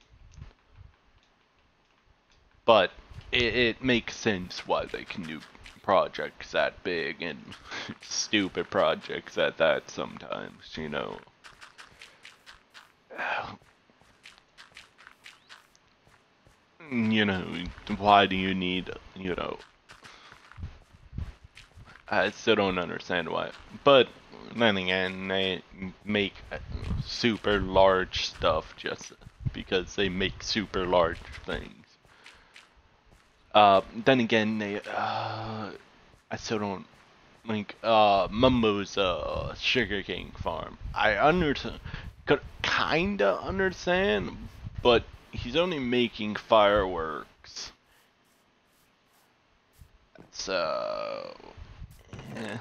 But it, it makes sense why they can do projects that big and stupid projects at that sometimes, you know. You know, why do you need, you know... I still don't understand why. But then again, they make super large stuff just because they make super large things. Uh, then again, they, uh, I still don't, like, uh, Mumbo's, uh, sugarcane farm. I understand, could kinda understand, but he's only making fireworks. So, yeah.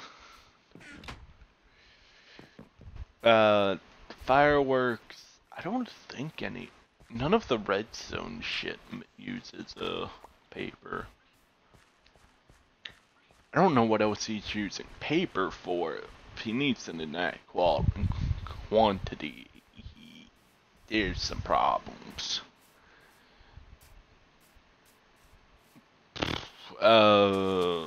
Uh, fireworks, I don't think any, none of the redstone shit uses, uh, paper. I don't know what else he's using paper for. If he needs it in that qual quantity, he, there's some problems. Uh,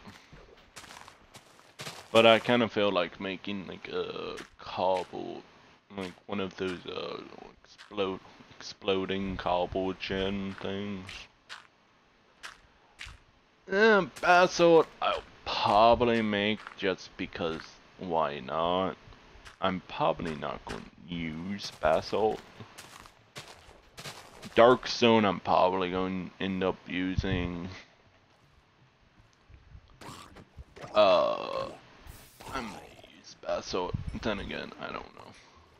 but I kind of feel like making like a cobble, like one of those uh explode exploding cobble gen things. Eh, basalt I'll probably make just because why not? I'm probably not going to use basalt. Dark stone I'm probably going to end up using. Uh, I might use basalt. Then again, I don't know.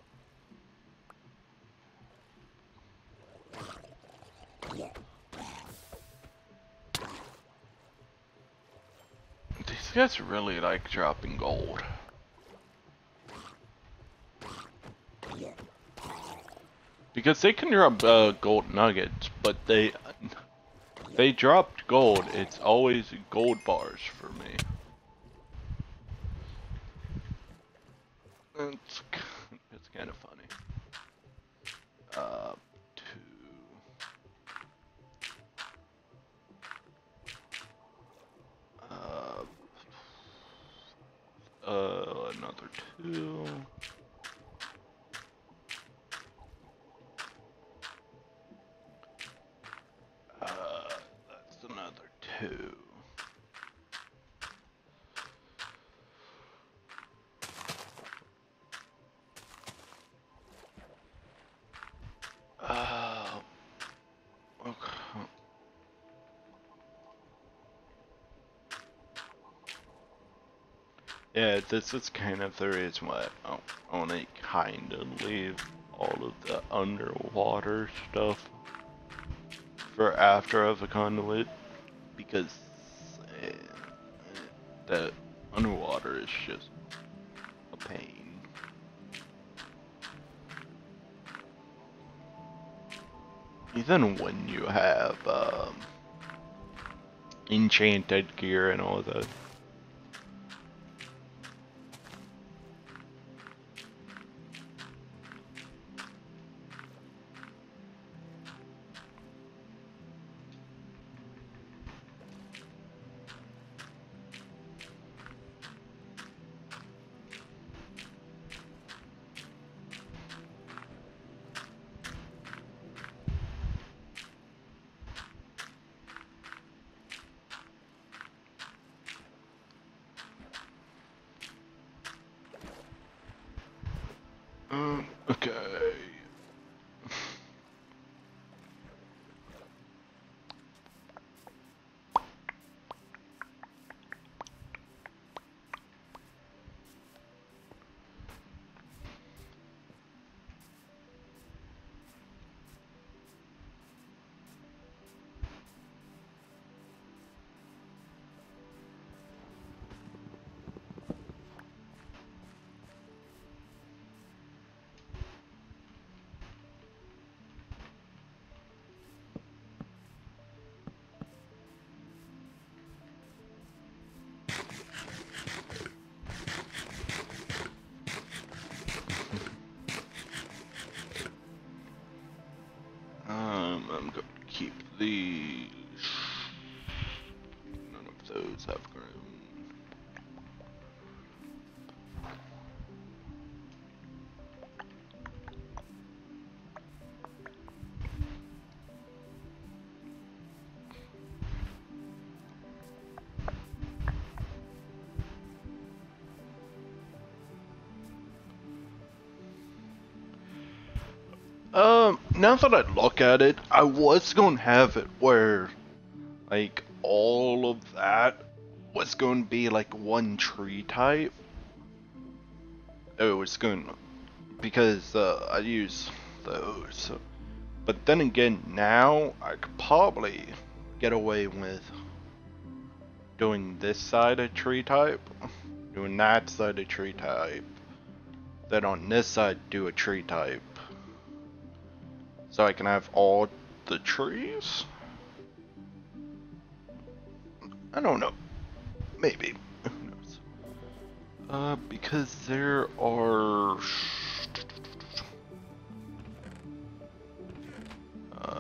These guys really like dropping gold. Because they can drop uh, gold nuggets, but they they dropped gold. It's always gold bars for me. It's it's kind of funny. Uh, two. Uh, uh, another two. Uh, that's another two. Uh, okay. Yeah, this is kind of the reason why I want to kind of leave all of the underwater stuff for after I've a conduit, because uh, the underwater is just a pain. Even when you have um, enchanted gear and all that. Um, okay. Um, I'm going to keep these. None of those have grown. Um, now that I look at it, I was going to have it where, like, all of that was going to be like one tree type. It was going to, because uh, I use those. So. But then again, now I could probably get away with doing this side of tree type, doing that side of tree type, then on this side do a tree type. So I can have all the trees? I don't know. Maybe. Who knows? Uh, because there are... Uh,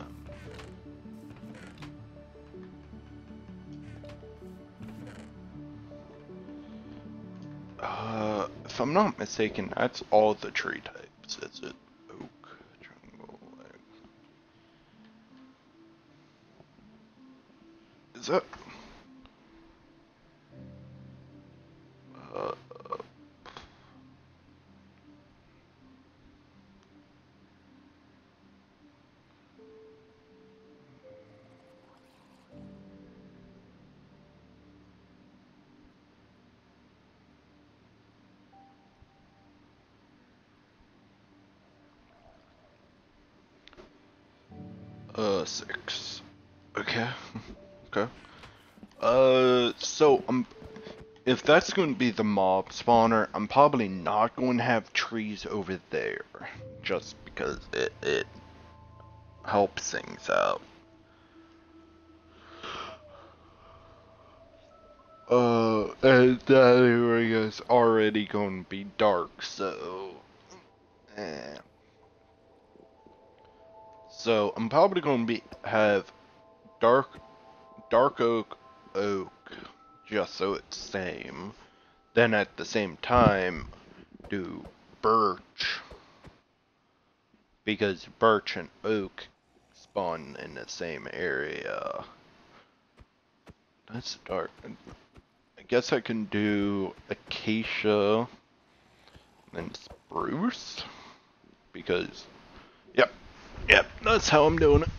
uh, if I'm not mistaken, that's all the tree types, is it? Oak, jungle, like... Is that... Uh... Uh, six. Okay. Okay. Uh, so, um, if that's going to be the mob spawner, I'm probably not going to have trees over there. Just because it, it helps things out. Uh, and that area is already going to be dark, so... Eh. So, I'm probably going to be have dark, dark oak, oak, just so it's same. Then at the same time, do birch, because birch and oak spawn in the same area. That's dark. I guess I can do acacia and spruce, because, yep, yep, that's how I'm doing it.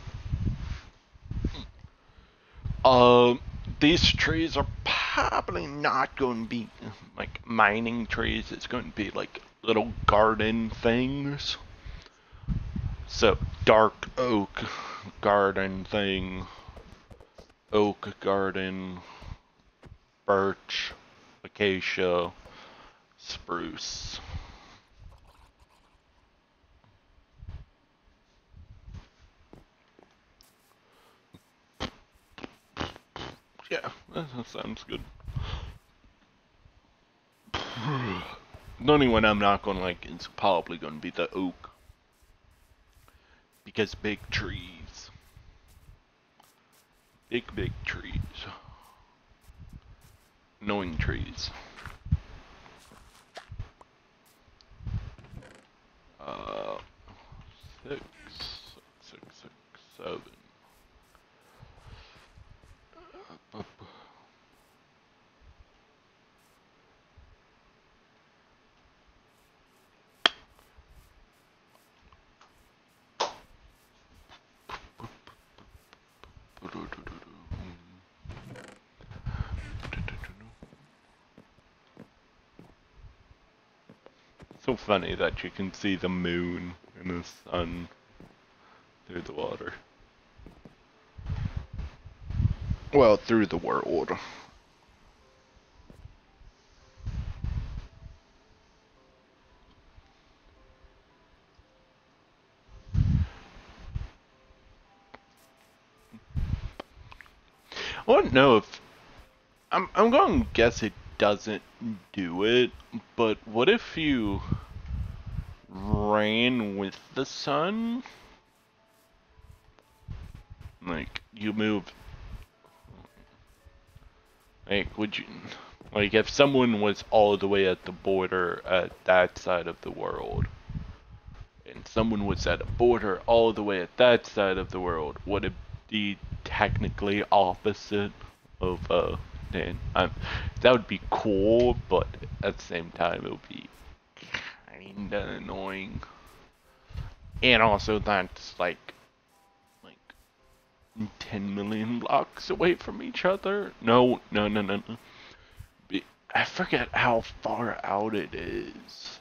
Um, these trees are probably not going to be like mining trees. It's going to be like little garden things. So, dark oak garden thing, oak garden, birch, acacia, spruce. Yeah, that sounds good. The only one I'm not gonna like is probably gonna be the oak. Because big trees. Big, big trees. Annoying trees. Uh, six, six, six, seven. Uh, So funny that you can see the moon and the sun through the water. Well, through the world. I don't know if I'm I'm going to guess it doesn't do it, but what if you ran with the sun? Like you move like would you like if someone was all the way at the border at that side of the world and someone was at a border all the way at that side of the world, would it be technically opposite of uh then um, that would be cool, but at the same time it would be kinda annoying. And also that's like like ten million blocks away from each other. No, no, no, no, no. Be- I forget how far out it is.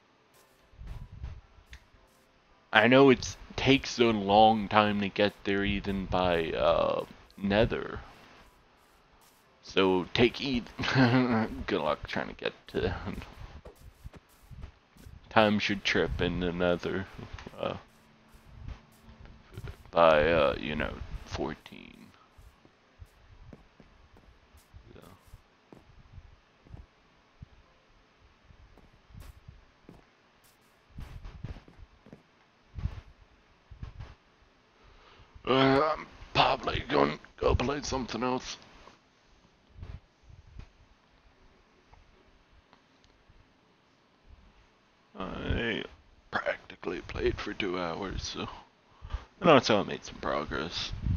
I know it takes a long time to get there even by uh, Nether. So take e good luck trying to get to time should trip in the Nether uh, by uh, you know fourteen. Uh, I'm probably gonna go play something else. I practically played for two hours, so and also I made some progress.